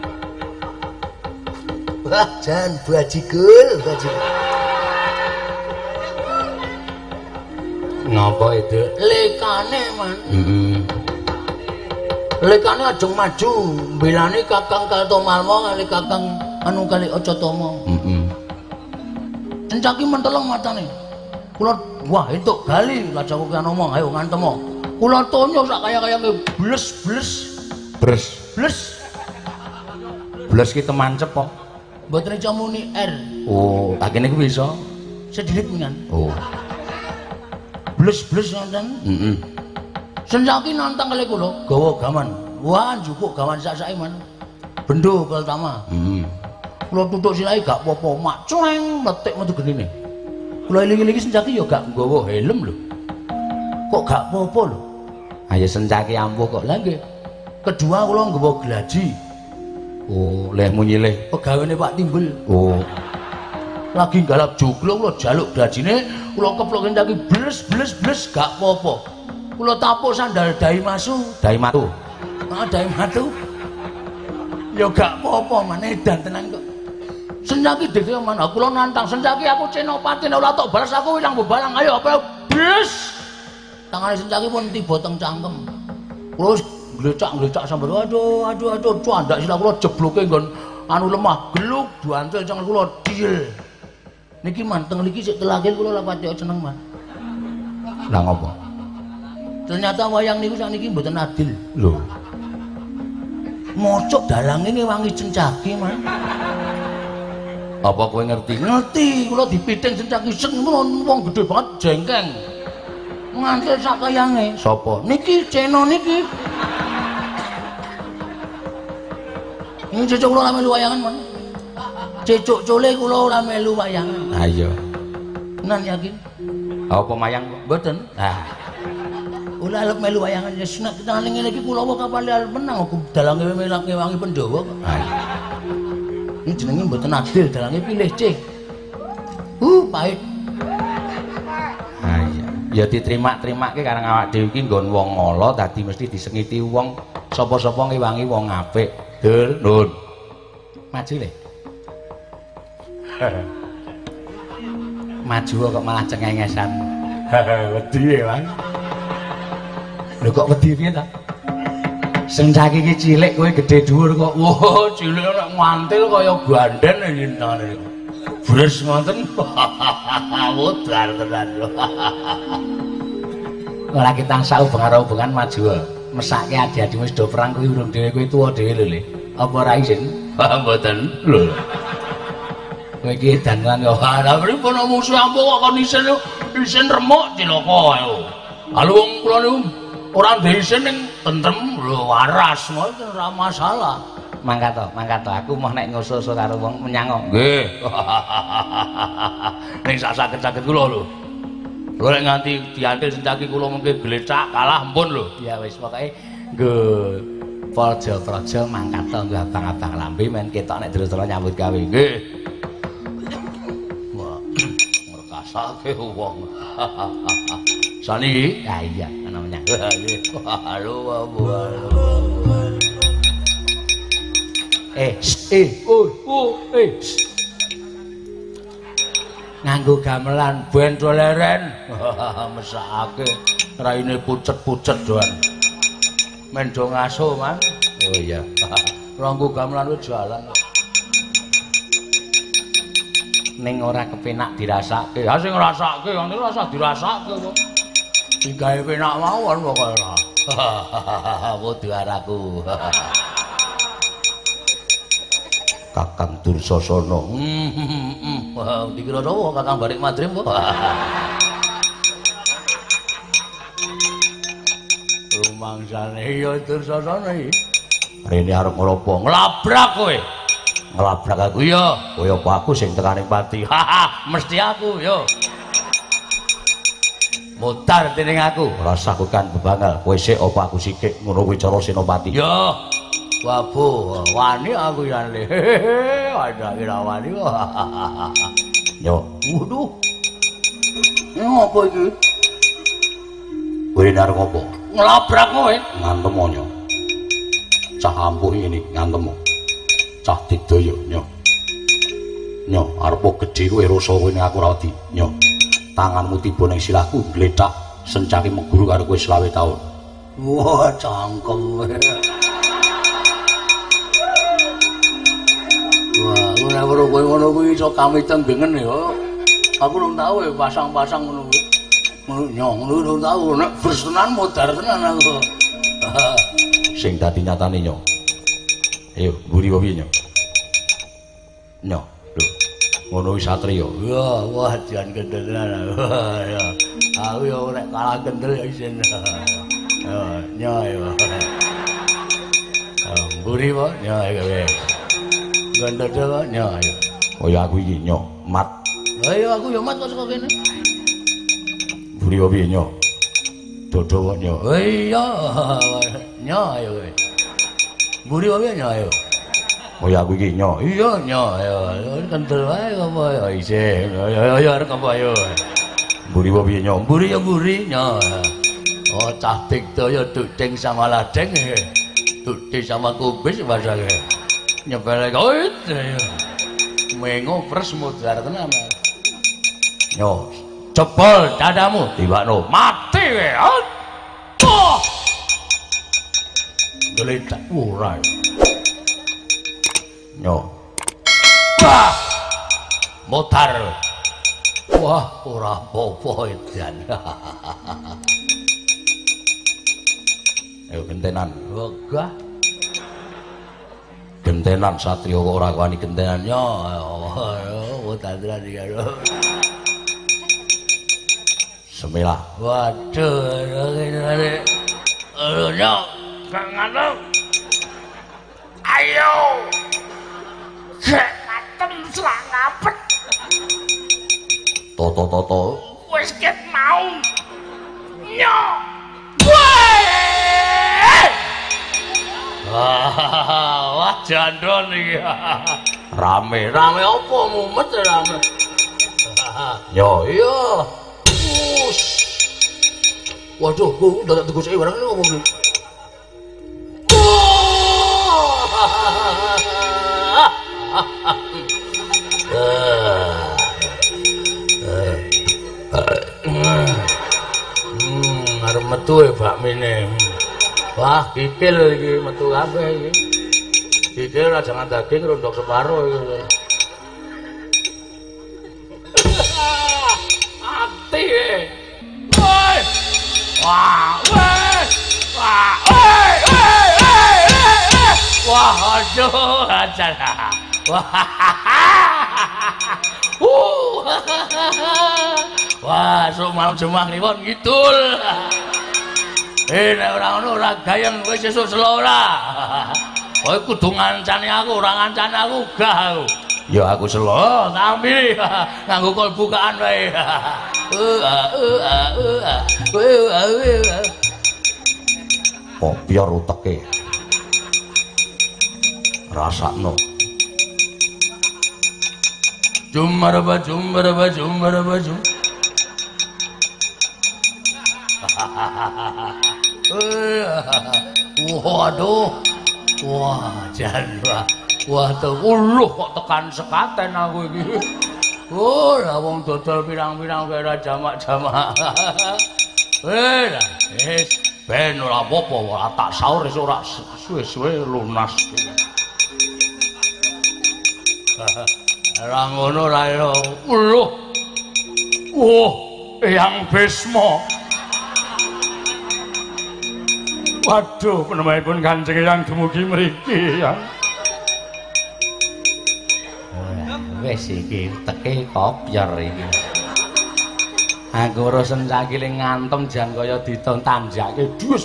Wah, jan bajigul. Ngapa itu? Lekane man. Lekane aja maju, belane Kakang Kartomarma kali Kakang anu kali Acatama. Sencaki menteleng matane. Kula wah entuk gali lajaku kan ngomong, ayo ngantemo. Kula tonyo sak kaya-kayane bles. Bles ki temancep kok. Mboten camuni R. Oh, akene ku bisa. Sedilit mingan. Oh. Bles ngoten. Sencaki nantang kali kula gawa gaman. Wah, njupuk gaman sak-sake man. Bendo pertama. Kula tutuk silahe gak apa-apa, mak cleng metik metu genine. Kula iling-ilingi Sencaki ya gak nggawa helm lho. Kok gak apa-apa lho. Ayo Sencaki ampuh kok. Lah nggih. Kedua kula nggawa glaji. Oh, lehmu nyilih pegawene Pak Timbul. Oh. Lagi galap joglo kula jaluk glajine, kula keplok Sencaki bles gak apa-apa. Kula tapuk sandal Dai Masu, Dai Matu. Ah, Dai Matu. Ya gak apa-apa maneh edan tenan kok. Sencaki dhewe mana kula nantang Sencaki aku Cenopati nek ora tok balas aku ilang bebalang ayo apa bres. Tangane Sencaki pun tiba teng cangkem. Kula glecak sambar aduh candak sila kula jebloke nggon anu lemah geluk duantel cang kula diel. Niki manteng niki sik telakil kula lha pati seneng man. Lah ngopo? Ternyata wayang niku sakniki mboten adil. Lho. Mocok dalange ngewangi Sencaki man. Apa kowe ngerti? Ngerti, kula dipiting Sencaki seng wong gedhe banget jengkeng. Ngantil sak kayange. Sapa? Niki Ceno niki. Ini cecok kula ora melu wayangan man. Cecok cole kula ora melu wayangan. Ha iya. Nan yakin? Apa mayang kok? Mboten. Nah. Ora arep melu wayangan ya nek kita ngene iki kula wae kapal arep menang aku dalange melak ngewangi Pandhawa kok. Ha iya. Ini jenenge mboten adil dalange pilih C. Pahit. Ha iya. Ya diterima-terimake karang awak dhewe iki nggon wong ala dadi mesti disengiti wong sapa-sapa ngewangi wong apik. Dul, nun. Maju le. Maju kok malah cengengesan. Wedi ya, Bang. Lho kok wedi piye ta? Sencaki iki cilik kowe gedhe dhuwur kok. Wah, cilik nek mantil kaya gandhen ngene. Bres ngoten. Wudar tenan lho. Ora kita hubungan maju. Mesake adi-adi wis do perang kuwi urung dhewe kowe tuwa dhewe lho Le. Apa ora isin? Mboten. Lho. Kowe iki dandan yo ora pripun musuh ampuh kok kon isin remuk cilaka ayo. Halo wong kula niku ora ndek isin ning tentrem lho waras ngoten ora masalah. Mangkat to aku mau nek ngoso-oso karo wong menyang. Nggih. Ning sak-sakit kula lho. Lho nek nganti diantil Sencaki kula mengke glecak kalah ampun lho. Ya wis pokoke nggo praja-praja mangkat to nggo abang-abang lambe men ketok nek terus nyambut gawe. Nggih. Wah, ngrekasake wong. Saniki? Ya iya, ana menyang. Halo. Nganggo gamelan bento leren. Mesake raine pucet-pucet doan. Men do ngaso, Mas. Oh iya. Nganggo gamelan wis jalan. Ning ora kepenak dirasake. Ha sing ngrasake, ngene rasa dirasake kok. Digawe penak mawon pokoke ora. Wudu araku. Kakang Dursasana. Wah, dikira sapa Kakang Barik Madrim kok. Rumangsane ya Dursasana iki. Rene arep ngropo? Nglabrak kowe. Nglabrak aku Iya. kaya apa aku sing tekaning pati. Mesti aku yo. Mutar dening aku. Rasa aku kan bebangal. Kowe sik apa aku sikik ngono kuwi cara Senopati. Yo. Wabu, wani aku yan le. Ada kira wani kok. Yo, Waduh. Ngopo iki? kowe arep ngopo? Nglabrak kowe. Ngantem nyo. Cah ampuh ini ngantem. Cah Digdaya nyo. Nyo, arep gedhe kowe rasa kowe ning aku ra wedi. Nyo. Tanganmu tiba ning silahku gletak sencake meguru karo kowe 20 taun. Wah, cangkem kowe. Wah, ora weruh kowe ngono kuwi iso kami tenggengen ya. Aku ora tau pasang-pasang ngono kuwi. Ngono nyong ngono ora tau nek bersenan modar tenan aku. Sing dadi nyatane nyo. Ayo, mburi piye nyo? Nyo, lho. Ngono wis satriya. Ya, wah jan kendel tenan. Ya. Aku ya ora kalah kendel ya isin. Ya, nyo ya. Mburi po, nyo ya. Gandha dawa nyo ya. Kaya aku iki nyo, mat. Ayo aku ya mat kok saka kene. Mburi piye nyo? Dodo kok nyo. Iya, nyo ayo kowe. Mburi wae nyo ayo. Kaya aku iki nyo. Iya nyo ayo. Kendel wae apa ya isih. Ayo arep apa ayo. Mburi piye nyo? Mburi ya mburi nyo. Oh cah Digdaya Duding sama Ladeng. Duding sama Kubis bahasane. Nyebel koit. Mengo pres mudar tenan. Nyo, Jebol dadamu. timbakno. Mati kowe. Oh. Geletak ora. Nyo. Wah. Motar. Wah, ora apa-apa edan. Ayo gentenan. Wegah. Gentenan satriya kok ora wani gentenan. Ya Allah, wetadran iki karo. Semilah. Waduh, ngene. Ayo, Kang Anom. Ayo. Ngatem selang ngapet. Toto. Wis ket mau. Nyo. Weh. Wah, jandon iki. Rame. Rame apa mumet rame. Nyo, Iya. Waduh, kok dadak digoseki barang ini ngomong iki. Arep metu e bakmine. Wah, kikil iki metu kabeh iki. Kikil ra jangan daging rondok separo iki. Ati e. Woi. Wah, woi. Wah, oi. Wah, aduh, ajar. Wah. Wah, sok malam Jumat kliwon ngidul. Nek ora ngono ora gayeng kowe sesuk selo ora. Kowe kudu ngancani aku, ora ngancani aku gah aku. ya aku selo. Oh, tapi nganggo kol bukaan wae. Kok biar uteke. Rasakno. Jumbaraba. Waduh. Wah, jan wah uluh kok tekan sekaten aku iki. Oh, lah wong dodol pirang-pirang kaya jamak-jamak. Wis ben ora apa-apa, ora tak saur wis ora suwe-suwe lunas. Ora ngono ra yo. Uluh. Wah, Eyang Bisma. Waduh, penemanipun Kanjeng Eyang dumugi mriki ya. wis iki teke kopyor iki. Aku ora sencakile ngantem jan kaya ditontanjake. Dus.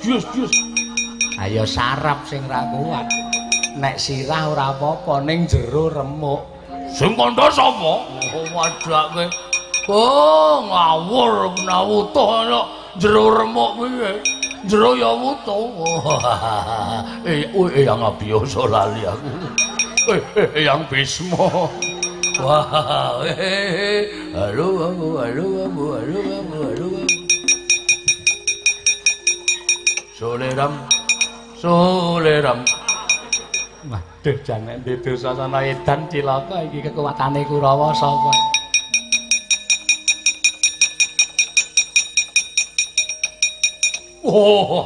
Ayo sarap sing ra kuat. Nek sirah ora apa-apa ning jero remuk. Sing kandha sapa? Oh wadake. Oh ngawur kena utuh ana jero remuk piye? Jero ya utuh. Yang biasa lali aku. Yang Bisma. Wah, halo. Soleram. Waduh, janek di Dursasana edan cilaka iki kekuatane Kurawa sapa? Oh.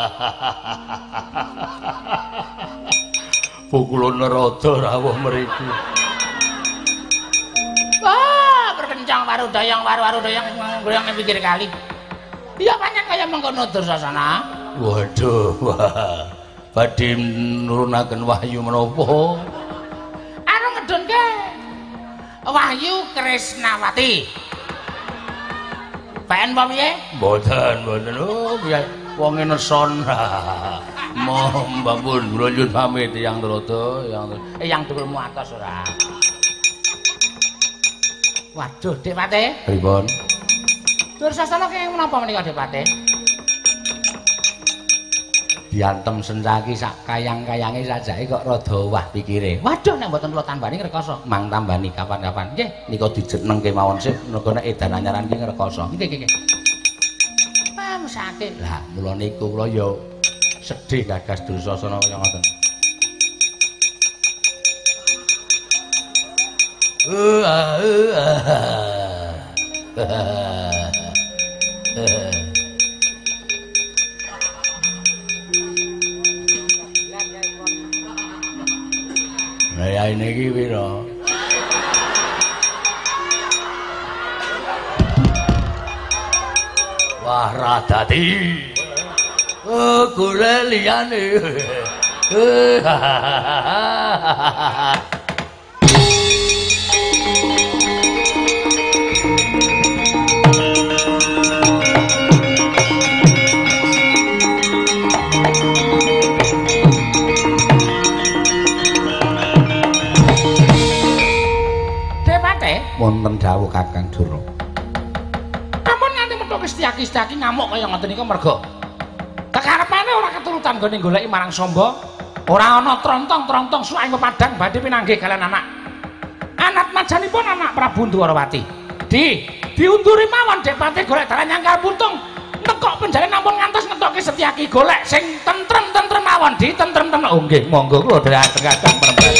Pukulan nerada rawuh mriki. Berkencang warudayang goyang pikir kali. Iya pancen kaya mengkono Dursasana. Waduh, badhe nurunaken wahyu menapa? Anu ngedunke Wahyu Krisnawati. Pen apa piye? Mboten. Oh, piye wonge neson. Mbapun kula nyuwun pamit Yang Trada, yang dhuwurmu atos ora. Waduh, Dik Patih. Pripun? Dursasana kaya menapa menika Dik Patih? Diantem sencaki sak kayang-kayange sajake kok rada wah pikire. Waduh nek mboten kula tambani ngrekoso, mang tambani kapan-kapan. Nggih, nika dijenengke mawon sik mergo nek edan anyaran ki ngrekoso. Nggih. Pamsake. Lah, mula niku kula ya sedih gagas Dursasana kaya ngoten. Ya ini iki pira? Wah radati. Golek liyane. Wonten dawuh Kakang Dura. Ampun nganti metu Setyaki ngamuk kaya ngoten niku merga kekarepane ora keturutan gone goleki marang Samba. Ora ana trontong-trontong suaing pepadang badhe pinanggih kalian anak. Anak majanipun anak Prabu Ndwarawati. Diunduri mawon Dek Patih golek dalan nyangkal puntung. Nekok penjane nampun ngantos ngetokke Setyaki golek sing tentrem mawon ditentrem-tentrem. Oh nggih, monggo kula dhewekan Kakang Prembes.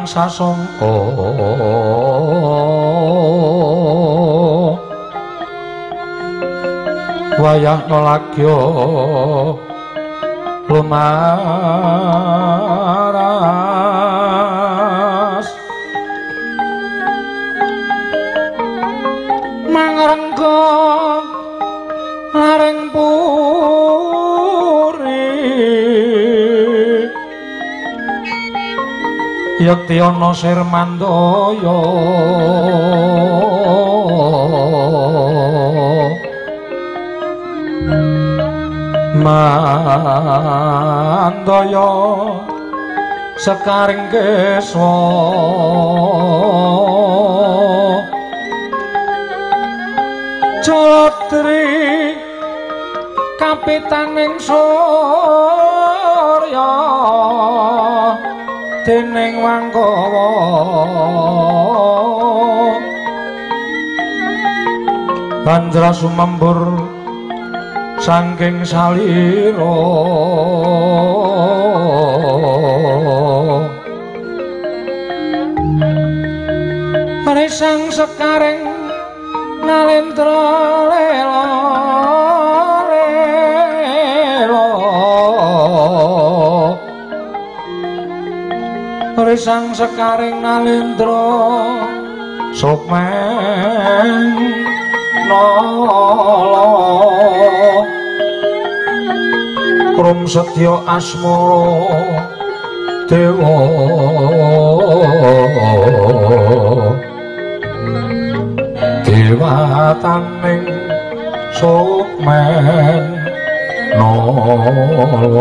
sasangka wayah nolagya lumaras mangrengga areng puri yakti ana Sirmandaya Mandaya sekaring keswa Jatri kapitaning Surya dening Wanggawa Banjra sumembur saking salira Resang sekaring nalendra lela Resang sekaring nalendra sukmen nala Krum setya asmara dewa dewataning sukmen nala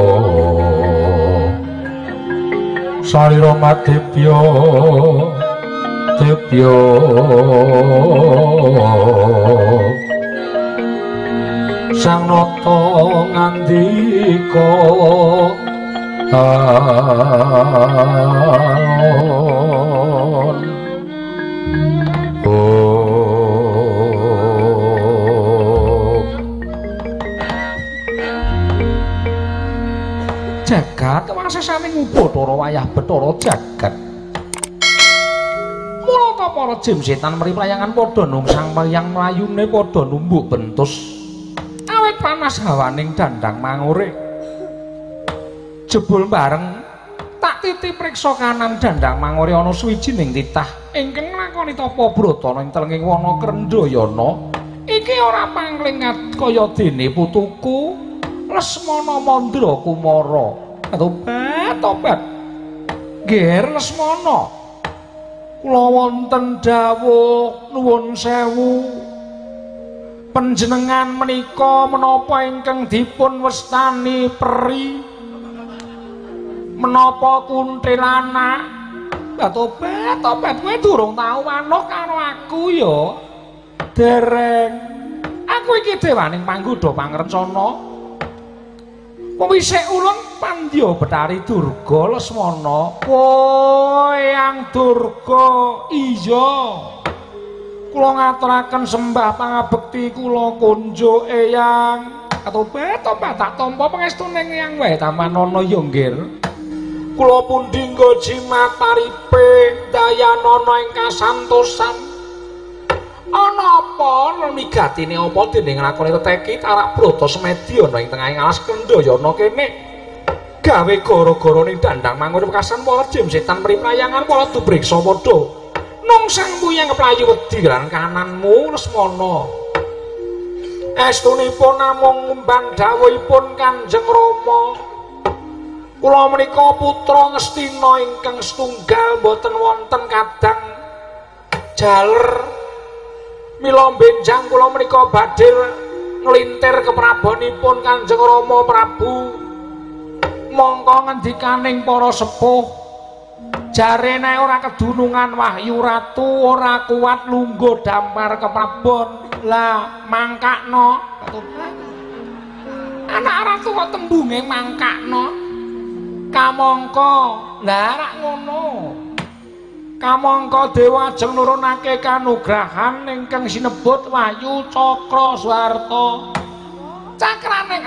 salira madebya debya sang nata ngandika alon jagat wangsasane ngupathara wayah Bathara jagat mula ta para jim setan mriprayangan padha nungsang mayang mlayune padha numbuk bentus awet panas hawaning dandang mangure jebul bareng tak titi priksa kanan dandang mangure ana suwijining titah ingkang nglakoni tapa brata ing telenging wana Krendayana iki ora panglingat kaya dene putuku Lesmana Mandra Kumara tobat nggih Lesmana kula wonten dawuh nuwun sewu panjenengan menika menapa ingkang dipun wastani peri menapa kuntilana tobat kowe durung tau manuk karo aku ya dereng aku iki dewaning panggoda pangrencana Pemisik ulun Pandya Betari Durga Lesmana. Kowe Yang Durga iya. Kula ngaturaken sembah pangabekti kula kunjuk Eyang. Tobat tak tampa pangestuning Eyang wae tamanana ya nggih. Kula pundi nggo jimat paripe dayanana ing kasantosan. Ana apa migatine apa dening lakone teteki tarak brata semedya ana ing tengahing alas Krendayana kene gawe gara-gara ning dandang mangun wekasan para jim setan mriprayangan para dubriksa padha nungsang puyang keplayu wedi lan kananmu Lesmana estunipun namung ngembang dawuhipun Kanjeng Rama kula menika putra Ngastina ingkang setunggal boten wonten kadang jaler mila benjang kula menika badhe nglintir keprabonipun Kanjeng Rama Prabu mongko ngendikaning para sepuh jare nek ora kedunungan Wahyu Ratu ora kuat lungguh dampar keprabon lah mangkakno anak ratu kok tembunge mangkakno kamangka lah rak ngono kamangka dewa ajeng nurunake kanugrahan ingkang sinebut Wahyu Cakra Swarta cakraning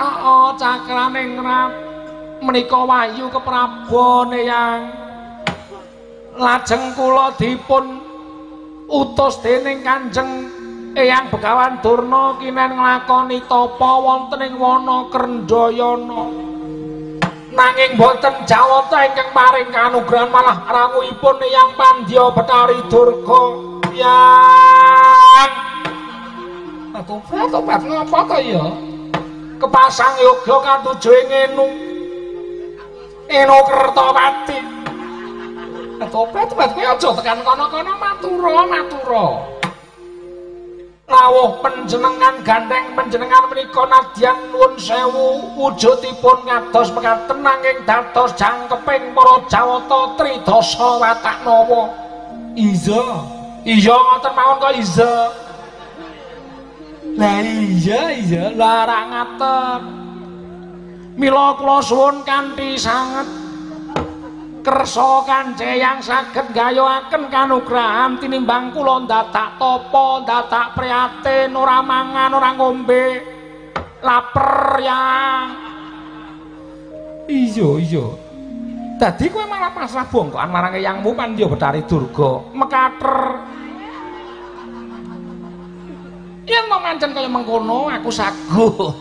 cakraning rat menika Wahyu keprabon Eyang lajeng kula dipun utus dening Kanjeng Eyang Begawan Durna kinen nglakoni tapa wonten ing wana Krendayana. Nanging boten jawata ingkang paring kanugrahan malah rawuhipun Eyang Pandya Betari Durga. Yang tobat ngapa to ya? Kepasang yoga katuju ing Enu Kertawati. Tobat kowe aja tekan kono-kono matura. Rawuh panjenengan gandeng panjenengan menika nadyan nuwun sewu wujudipun kados mekaten nanging dados jangkeping para Jawata Tridasa Wataknawa. Iya ngoten mawon kok iya. Lah iya lara ngaten. Mila kula suwun kanthi sanget kersa Kanjeng saged gayoaken kanugrahan tinimbang kula dadak tapa dadak prihatin ora mangan ora ngombe lapar yang iya dadi kowe malah pasrah bongkokan marang Eyangmu Pandya Betari Durga mekater yen mamancen kaya mengkono aku saguh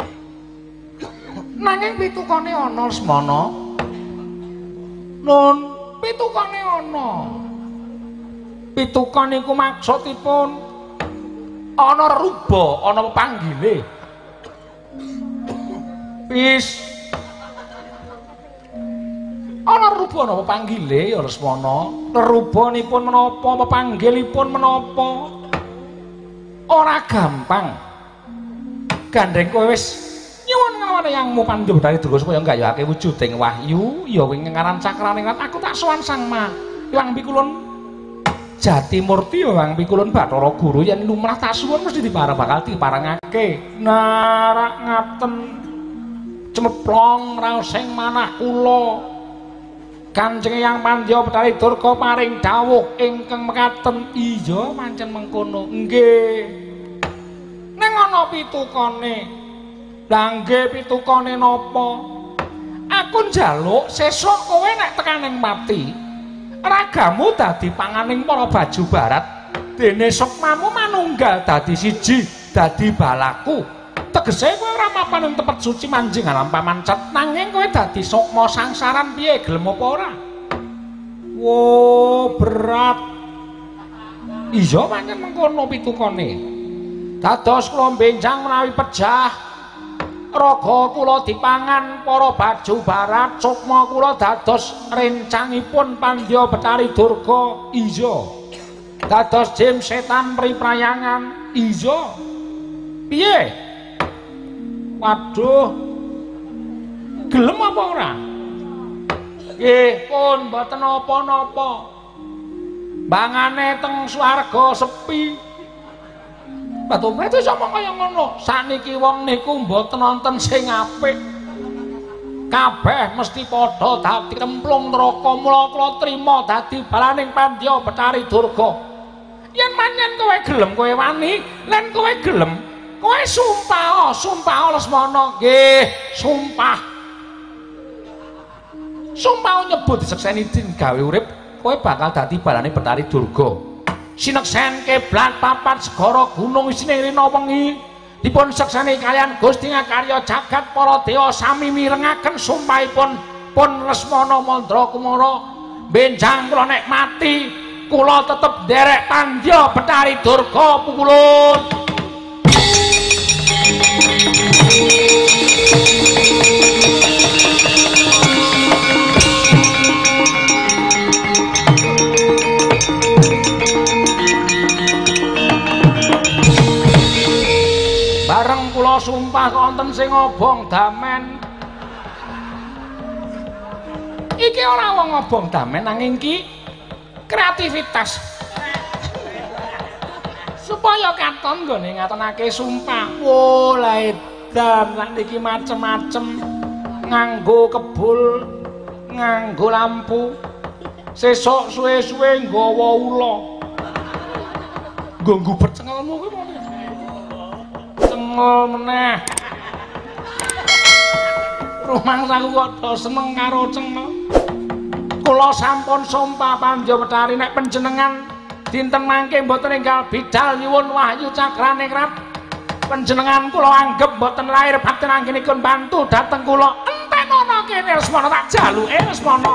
nanging pitukane ana Lesmana. Nun pitukane ana. Pitukan iku maksudipun ana ruba, ana pepanggile. Wis ana ruba ana pepanggile ya Lesmana. Rubanipun menapa, pepanggilipun menapa? Ora gampang. Gandeng kowe wis nyuwun nglawan Eyangmu Pandya Betari Durga supaya nggayakake wujuding wahyu ya wing ngaran cakrane aku tak sowan Sang Hyang Pikulun Jatimurti ya Hyang Pikulun Bathara Guru yen lumrah tak suwun mesti bakal diparengake narak ngaten cemeplong raosing manah kula Kanjeng Eyang Pandya Betari Durga paring dawuh ingkang mekaten iya pancen mengkono nggih ning ana pitukane. Lah nggih pitukane napa? Aku njaluk sesuk kowe nek tekaning mati, ragamu dadi panganing para baju barat, dene sukmamu manunggal dadi siji, dadi balaku. Tegese kowe ora mapan ing tempat suci manjing alam pamancat, nanging kowe dadi sukma sangsaran piye gelem apa ora? Wo berat. Iya pancen mengkono pitukane. Dados kula benjang menawi pejah raga kula dipangan para baju barat sukma kula dados rencangipun Pandya Betari Durga iya dados jim setan priprayangan iya piye waduh gelem apa ora nggih pun mboten napa-napa bangane teng swarga sepi Batu itu sama kaya ngono. Saniki wong niku mboten wonten sing apik. Kabeh mesti padha dadi kemplung neraka. Mula kula trima dadi balaning Pandya Betari Durga. Yen pancen kowe gelem kowe wani, lan kowe gelem, kowe sumpah Lesmana nggih, sumpah. Sumpah nyebut disekseni din gawe urip, kowe bakal dadi balaning Betari Durga. Sineksen keblat papat segara gunung isine rina wengi dipun sekseni kalian Gusti Ngakarya jagat para dewa sami mirengaken sumpahipun pun Lesmana Mandra Kumara benjang kula nek mati kula tetep nderek Pandya Betari Durga pukulun bareng kula sumpah wonten sing obong damen iki ora wong obong damen nanging iki kreativitas supaya katon nggone ngatonake sumpah la edan lan iki macem-macem nganggo kebul nganggo lampu sesuk suwe-suwe nggawa ula nggo ngubet cengelmu kuwi cengol meneh rumangsaku kok do seneng karo cengol kula sampun sumpah Panjawetari nek panjenengan dinten mangke mboten enggal bidal nyuwun wahyu Cakraningrat panjenengan kula anggap mboten lair bakten anggenipun bantu dhateng kula enten ana kene Lesmana tak jaluke Lesmana.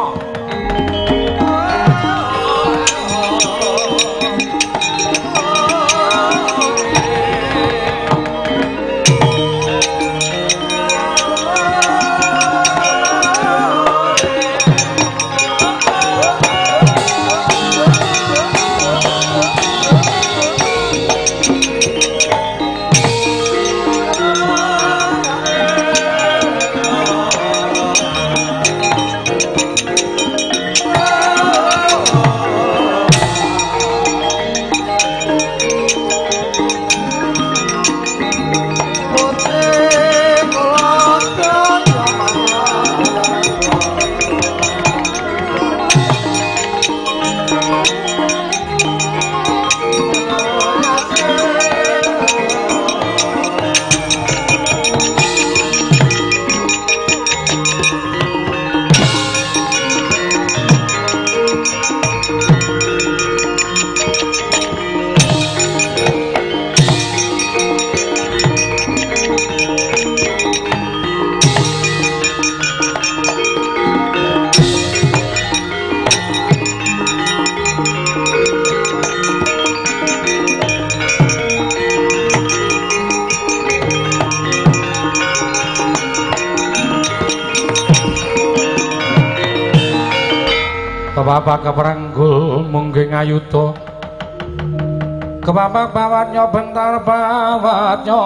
Bapak keperanggul mungging ayuto kebapak bawatnya bentar bawatnya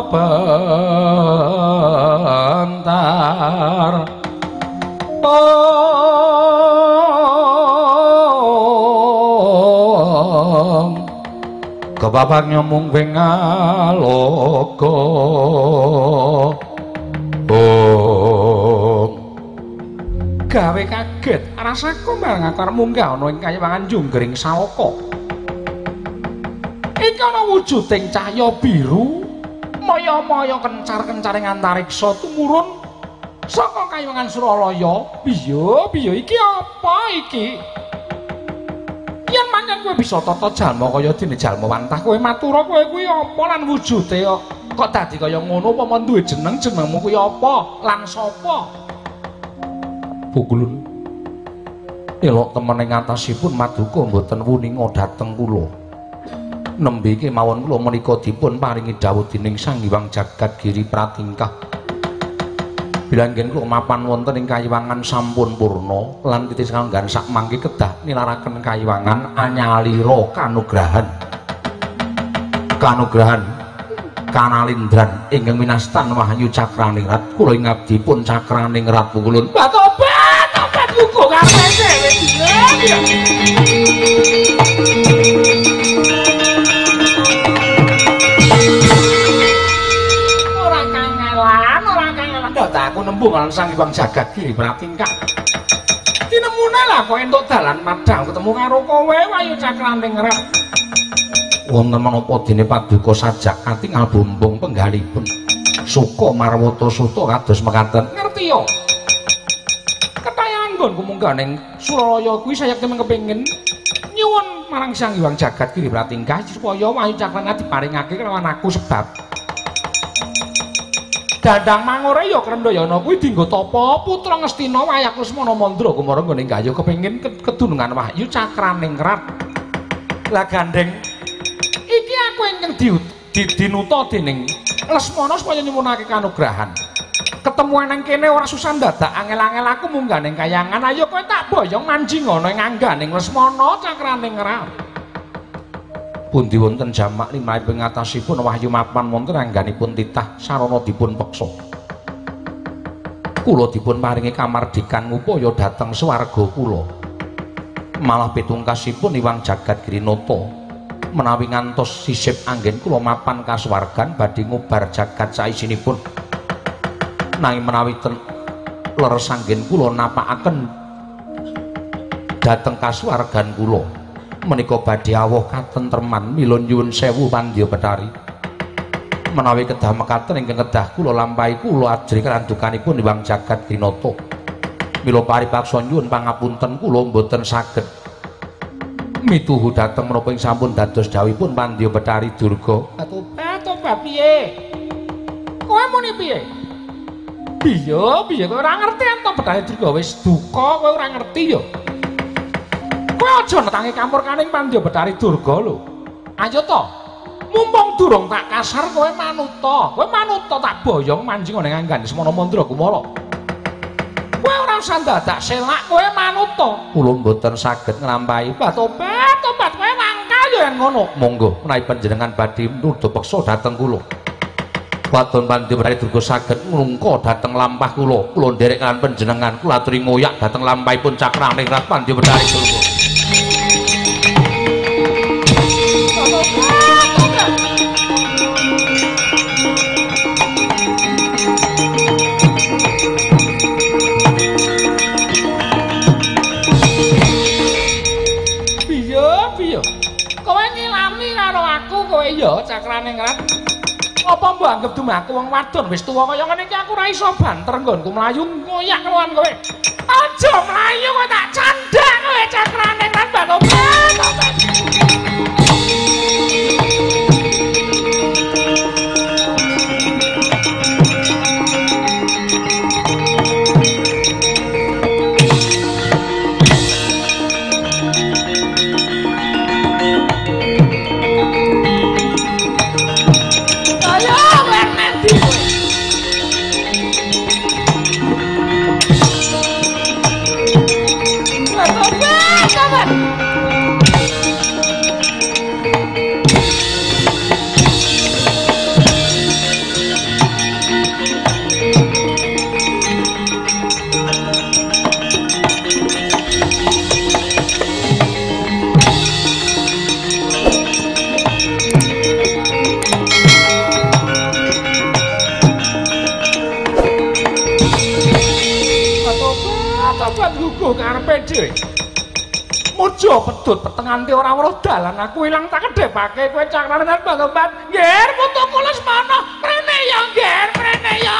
bentar kebabaknya mungging alogo gawe kaget rasaku marang akar munggah ana ing kayiwangan Junggring Saloka iki ana wujuding cahya biru maya-maya kencar-kencaring antariksa tumurun saka kayiwangan Suralaya biya iki apa iki yen manjen kowe bisa tata jalma kaya dene jalma wantah kowe matura kowe kuwi apa lan wujude kok dadi kaya ngono apa duwe jenengmu kuwi apa lan sapa Pukulun elok temen ing atasipun Maduka mboten wuninga dhateng kula nembe kemawon kula menika dipun paringi dawuh dening Sang Hyang Jagadgiri Pratingkah bilanggen kula mapan wonten ing kayiwangan sampun purna lan titis kanggan sak mangke kedah nilaraken kayiwangan anyalira kanugrahan kanalindran ingkang winastan wahyu Cakraningrat kula ing abdipun Cakraningrat Pukulun Buku karpete orang kangelan data aku nembung lan Sang Hyang Jagadgiri Pratingkah tinemune lah kok entuk dalan madang ketemu karo kowe wahyu Cakraningrat wonten menapa dene paduka sajak katingal bombong penggalipun suka marwata suta kados mekaten ngerti yo kumunggah ning Suralaya kuwi saya temen kepengin nyuwun marang Sang Hyang Jagadgiri Pratingkah supaya wahyu Cakraningrat diparingake kelawan aku sebab Dandang Mangore ya Krendayana kuwi dienggo tapa putra Ngastina Wayak Lesmana Mandra kumara nggone gayuh kepengin kedunungan wahyu Cakraningrat lah gandeng iki aku ingkang dinuta dening Lesmana supaya nyuwunake kanugrahan ketemu nang kene ora susah dadak angel-angel aku munggah ning kayangan ayo kowe tak boyong manjing ana ing angganing Lesmana Cakraningrat pundi wonten jamak limahe ing atasipun wahyu mapan wonten angganipun titah sarana dipun peksa kula dipun paringi kamardikan ngupaya dhateng swarga kula malah pitungkasipun Hyang Jagadgiri nata menawi ngantos sisip anggen kula mapan kasuwargan badhe ngubar jagat saisinipun nanging menawi leres anggen kula napakaken dhateng kasuwargan kula menika badhe awuh katentreman mila nyuwun sewu Panjawetari menawi kedah mekaten ingkang kedah kula lampahi kula ajri karandukanipun Hyang Jagadgiri nata Mila paripaksa nyuwun pangapunten kula mboten saged mituhu dhateng menapa ing sampun dados dawuhipun Pandya Bathari Durga. Tobat piye? Kowe muni piye? Piye kowe ora ngerti ento Bathari Durga wis duka kowe ora ngerti ya. Kowe aja netangi kampurkaning Pandya Bathari Durga lho. Ayo to. Mumpung durung tak kasar kowe manuta. Kowe manuta tak boyong manjing ana nganggan Semana Mandra Kumala. Kowe ora usah dadak selak kowe manuta. Kula mboten saged nglampahi. Tobat kowe mangkal ya ngono. Monggo menawi panjenengan badhe nudha peksa dhateng kula. Wadon Pandya Bathari Durga saged nglungka dhateng lampah kula. Kula nderek kan panjenengan kula aturi ngoyak dhateng lampahipun Cakraning Rat Pandya Bathari Durga. Kowe ngilami karo aku kowe ya Cakraning Rat. Apa mbok anggap dumaku wong wadon wis tuwa kaya ngene iki aku ora iso banter nggonku mlayu ngoyak keluan kowe. Aja mlayu kowe tak candak kowe Cakraning Rat Batobat. Karepe dhewe. Muja pedhot petengante ora weruh dalan aku ilang tak kedhepake kowe Cakraning Rat Batobat. Nggih, putuku Lesmana. Mrene ya, nggih, mrene ya.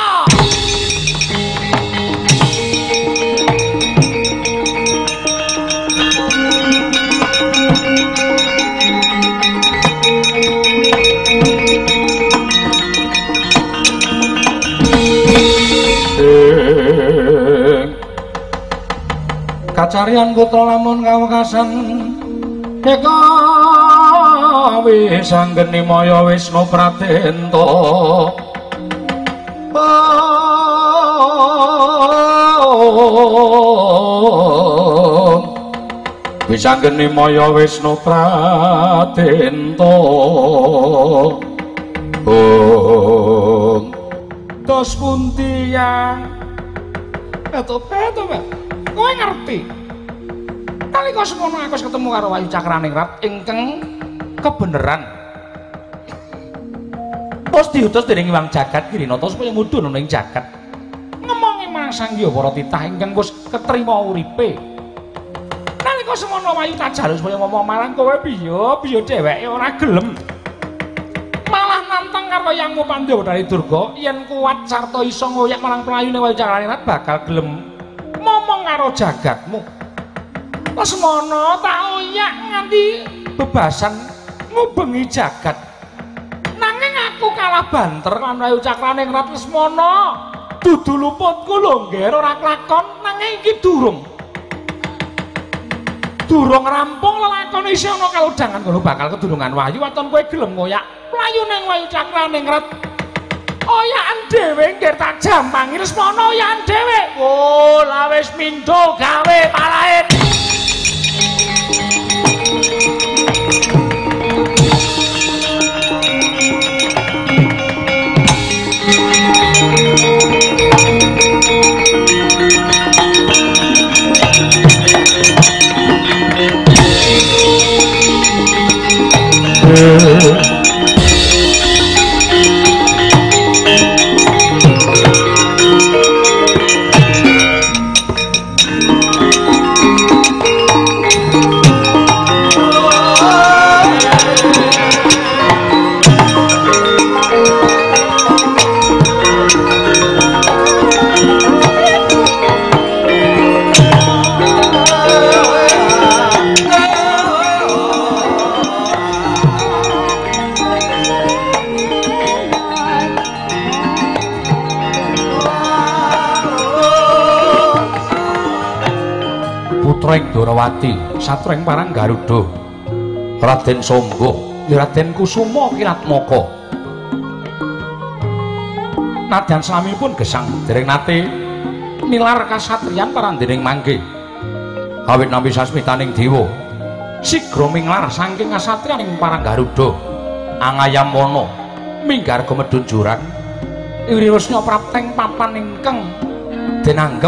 Kacarian putra lamun kawekasan eka wis anggeni maya Wisnu Pratenta wis anggeni maya Wisnu Pratenta Dos pundi yang Tobat kowe ngerti nalika semono aku ketemu karo Wayu Cakraning Rat ingkang kebeneran pos diutus dening Hyang Jagat Girinata supaya mudhun ing jagat ngemongi marang Sangya Paratitah ingkang wis ketrima uripe nalika semono Wayu tajaluk supaya ngomong marang kowe biyo dheweke ora gelem malah nantang karo Hyangmu Pandya Bathari Durga yen kuat sarta iso ngoyak marang playune Wayu Cakraning Rat bakal gelem ngomong karo jagatmu. Lesmana tak oyak nganti bebasan ngubengi jagat. Nanging aku kalah banter lan Wayu Cakraning Rat Lesmana. Dudu luputku lho ngger ora klakon nanging iki durung rampung lelakon isih ana kalodhangan ngono bakal kedurungan wayu waton kowe gelem ngoyak mlayu ning Wayu Cakraning Rat. Oyakan dhewe ngger tak jampangi Lesmana oyakan dhewe. Oh, la wis mindho gawe palaen. putra ing Dwarawati satra ing Parang Garuda Raden Samba Raden Kusuma Kiratmaka nadyan salamipun gesang dereng nate nilar kasatriyan parandening mangke awit nampi sasmitaning dewa sigra minglar saking kasatriyan ing Parang Garuda angayam wana minggarga medun jurang Wirosnya prapteng papan ingkang dinanggep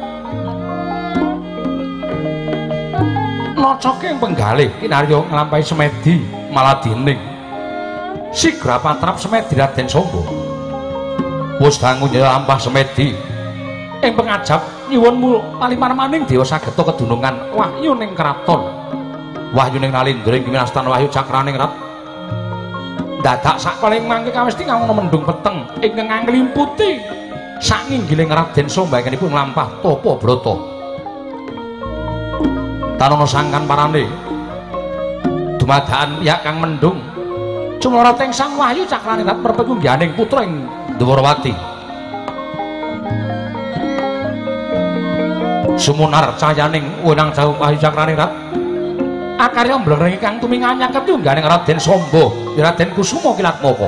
nocoke ing penggalih kinarya nglampahi semedi maladining sigra patrap semedi Raden Samba wis dangu nyelampah semedi ing pengajap nyuwun palimarmaning dewa sageta kedunungan wahyu ning kraton wahyu ning Nalindra ing winastan wahyu cakraning rat dadak sakoling mangke kawesti ngawono mendung peteng ingkang nglimputi sakinggiling Raden Samba ingkangipun nglampah tapa brata tanana sangkan parane dumadakan pihak kang mendung cumlara teng sang wahyu cakraning rat perpekunggihaning putra ing Dwarawati sumunar cayaning wenang jauh wahyu cakraning rat akarya mblering kang tumingan nyaketi ungganing Raden Samba Raden Kusuma Kiratmaka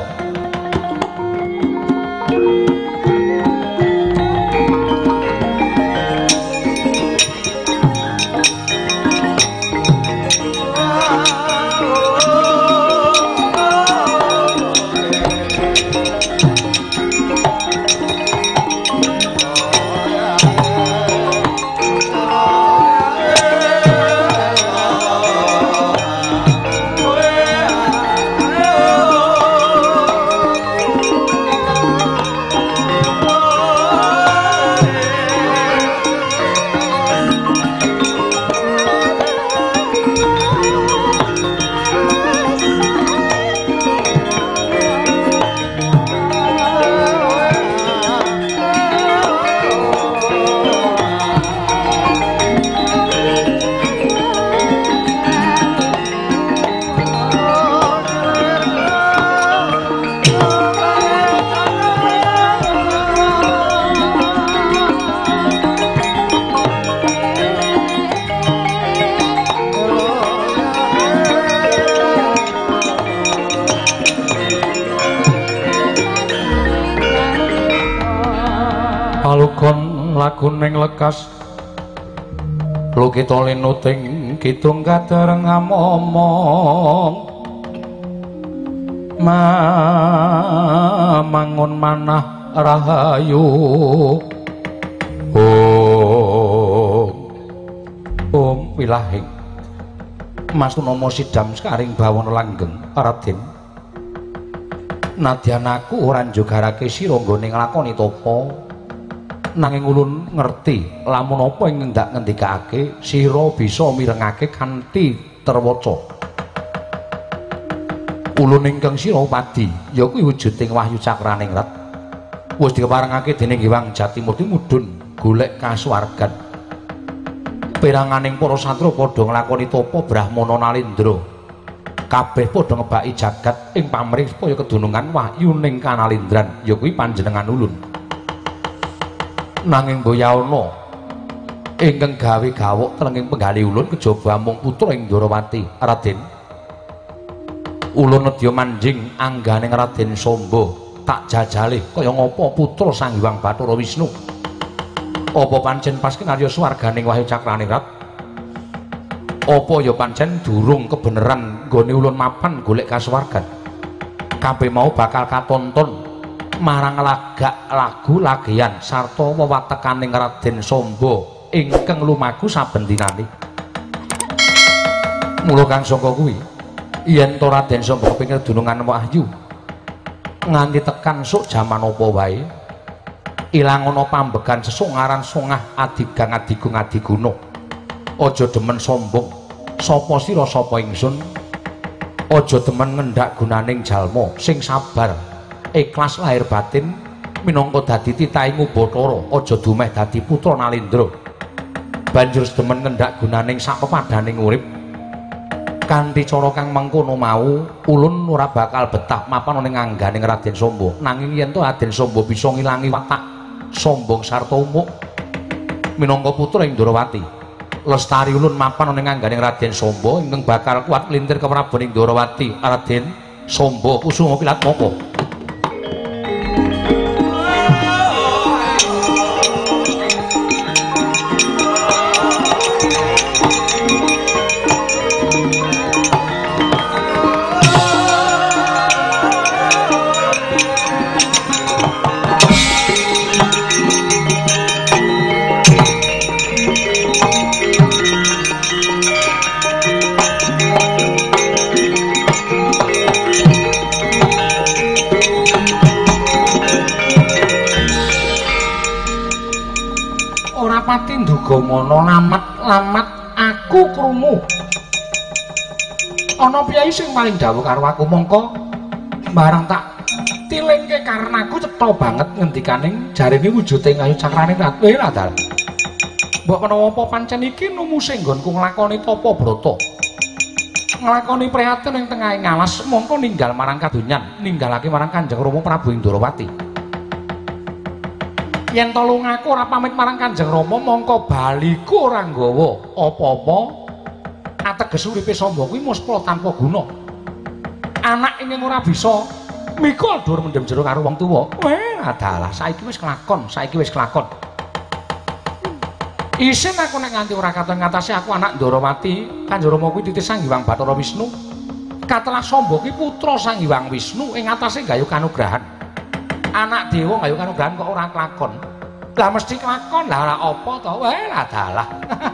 laguning lekas lukita linuting kidung kadereng ngomong mangun manah rahayu om wilahing Mas Nomo Sidam Skaring Bawana langgeng Raden nadyan aku ora njogarake sira nggone nglakoni tapa nanging ulun ngerti lamun apa ing ngendak ngendikake sira bisa mirengake kanthi terwaca ulun ingkang sira padi ya kuwi wujuding wahyu cakraning rat wis dikeparengake dening Hyang Jatimurti mudhun golek kasuwargan peranganing para satra padha nglakoni tapa Brahmana Nalindra kabeh padha ngebaki jagat ing pamrih supaya kedunungan wahyu ning Kanalindran ya kuwi panjenengan ulun nanging boyawana ingkang gawe gawok telenging penggalih ulun kejaba mung putra ing Dwarawati Raden ulun nedya manjing angganing Raden Samba tak jajale kaya ngapa putra Sang Hyang Bathara Wisnu apa pancen pas kinarya swarganing wahyu cakraning rat apa ya pancen durung kebeneran nggone ulun mapan golek kasuwargan kabeh mau bakal katonton marang lagak lagu lagian sarta wewatekaning Raden Samba ingkang lumaku saben dinane mula kang sangka kuwi yen to Raden Samba kepengin dunungan wahyu nganti tekan sok jaman apa wae ilang ana pambegan sesungaran sungah adigang adigung adiguna aja demen sombong sapa sira sapa ingsun aja demen ngendhak gunaning jalma sing sabar ikhlas lahir batin minangka dadi titahe Bathara aja dumeh dadi putra Nalindra banjur demen ngendhak gunaning sak pepadaning urip kanthi cara kang mengkono mau ulun ora bakal betah mapan ning angganing Raden Samba nanging yen to Raden Samba bisa ngilangi watak sombong sarta umuk minangka putra ing Dwarawati lestari ulun mapan ning ngangganing Raden Samba ingkang bakal kuat nglintir ke Prabaning Ndorowati Raden Samba Kusuma Kilatmaka. Pati ndugamono lamat aku krungu ana piyai sing paling dawuh karo aku mongko barang tak tilingke karena aku cetha banget ngendikaning jarine wujuding ayu cakrane ratu radal mbok menawa apa pancen iki numuse nggonku nglakoni tapa brata nglakoni prihatin ing tengahing alas mongko ninggal marang kadonyan ninggalake marang Kanjeng Rama Prabu Indrawati. Yen to lungaku ora pamit marang Kanjeng Rama mongko baliku ora nggawa apa-apa ateges uripe Samba kuwi muspla tanpa guna. Anak ingkang ora bisa mikul dur mendem jero karo wong tuwa. Adalah saiki wis kelakon, Isin aku nek nganti ora katon ngatasi aku anak Ndorowati, Kanjeng Rama kuwi titih Sang Hyang Bathara Wisnu. Katelah Samba kuwi putra Sang Hyang Wisnu ing atase gayuh kanugrahan. Anak dewa gayuh kanugrahan kok ora kelakon. Lah mesti kelakon, lah apa to? Adalah.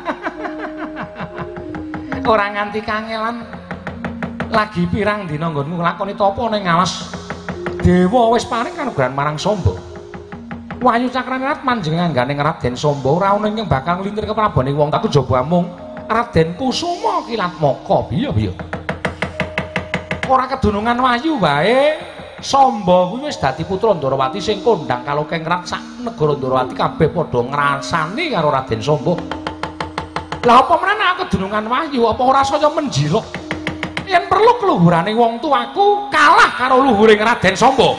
Ora nganti kangelan lagi pirang dina nggonku nglakoni tapa ning alas. Dewa wis paring kanugrahan marang Samba. Wayu Cakranerat manjenenganing Raden Samba ora ana ing bakal nglintir ke prabaning wong tak kejaba mung Raden Kusuma Kilatmaka. Biya. Ora kedunungan wayu wae. Samba kuwi wis dadi putra Ndorowati sing kondhang kalokengrat sak negara Ndorowati kabeh padha ngrasani karo Raden Samba. Lah apa meneh aku kedunungan wayu apa ora saya menjiluk? Yen perlu keluhurane wong tuaku kalah karo luhuring Raden Samba.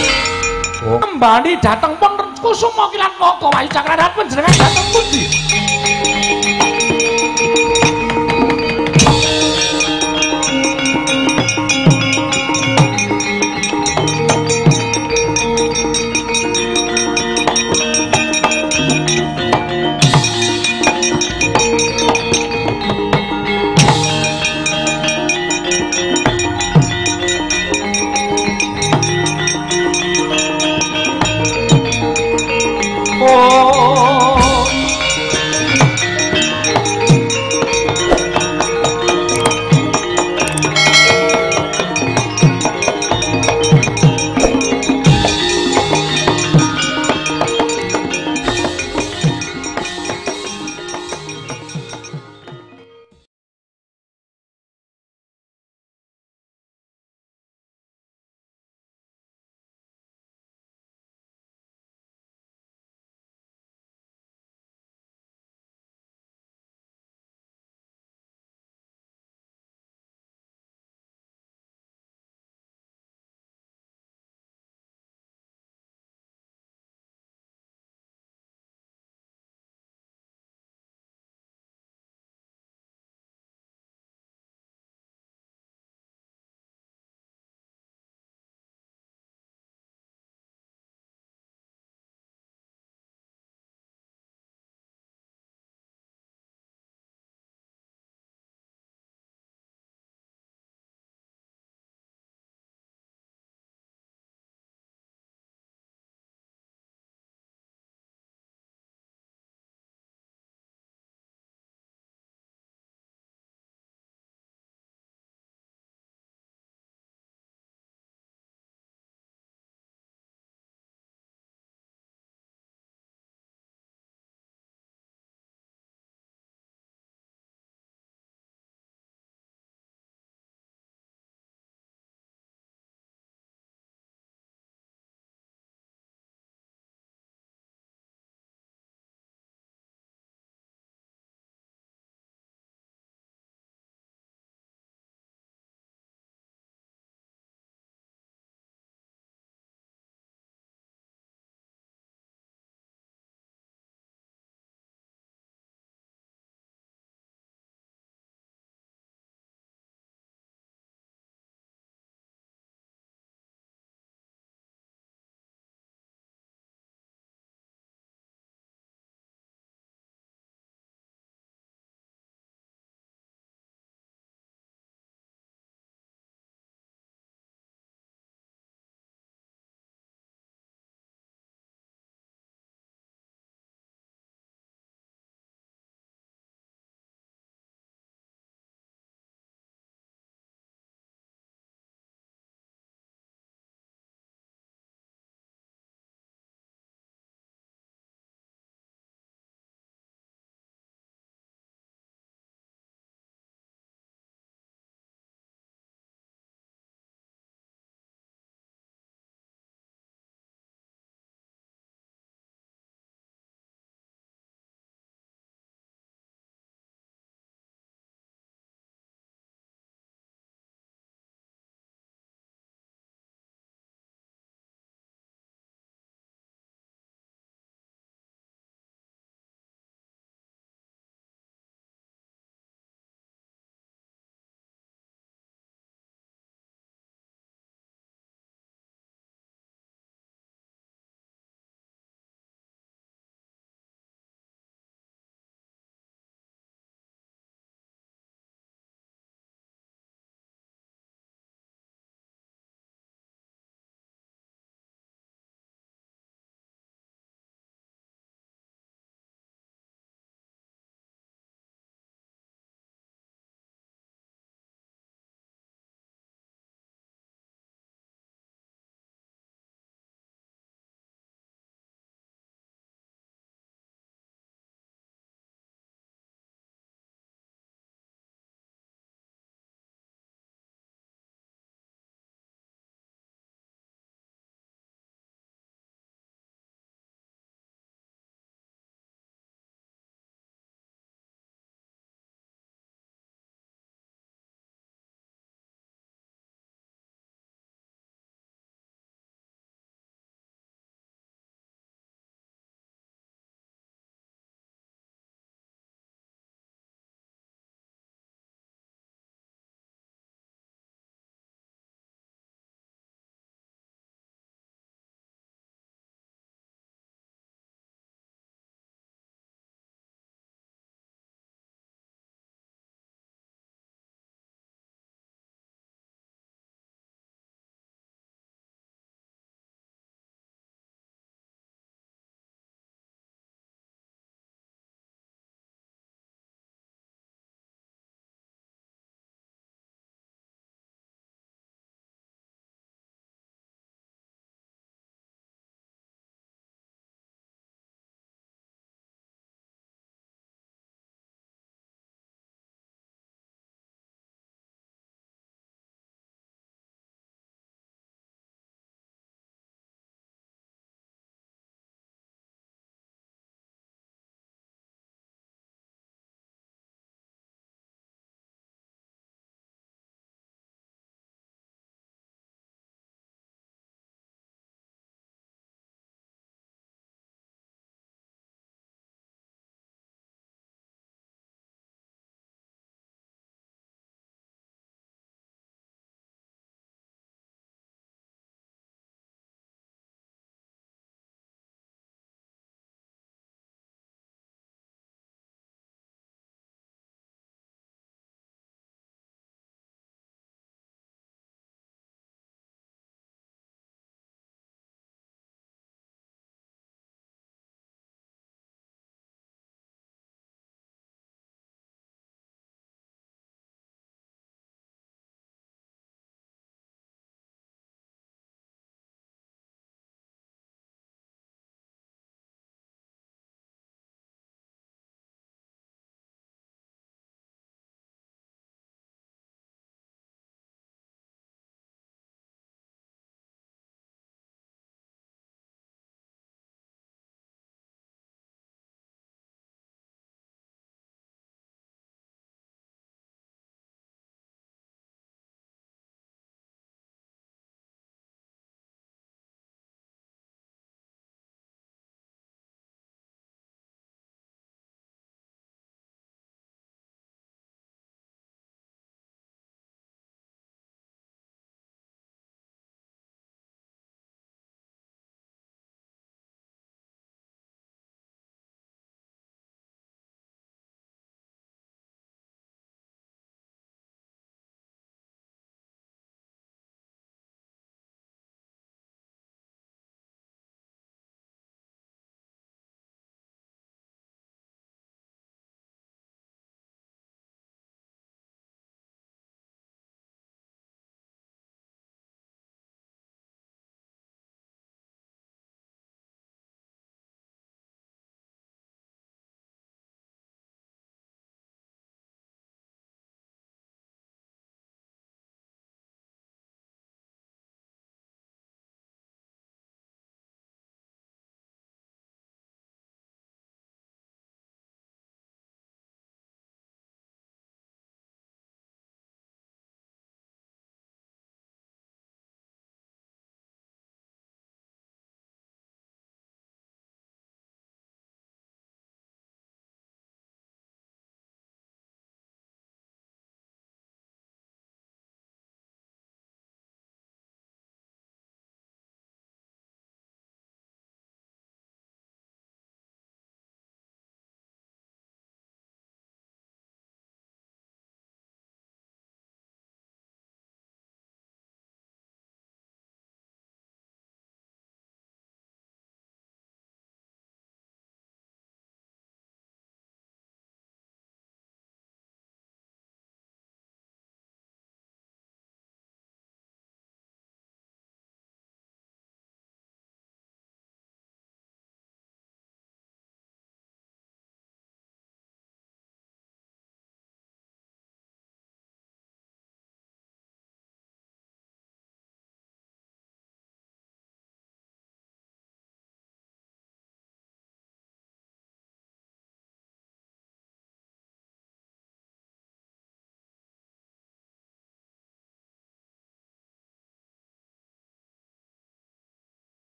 Kembali dateng pun Kusuma Kilatmaka Wayu Cakranerat panjenengan dateng pundi?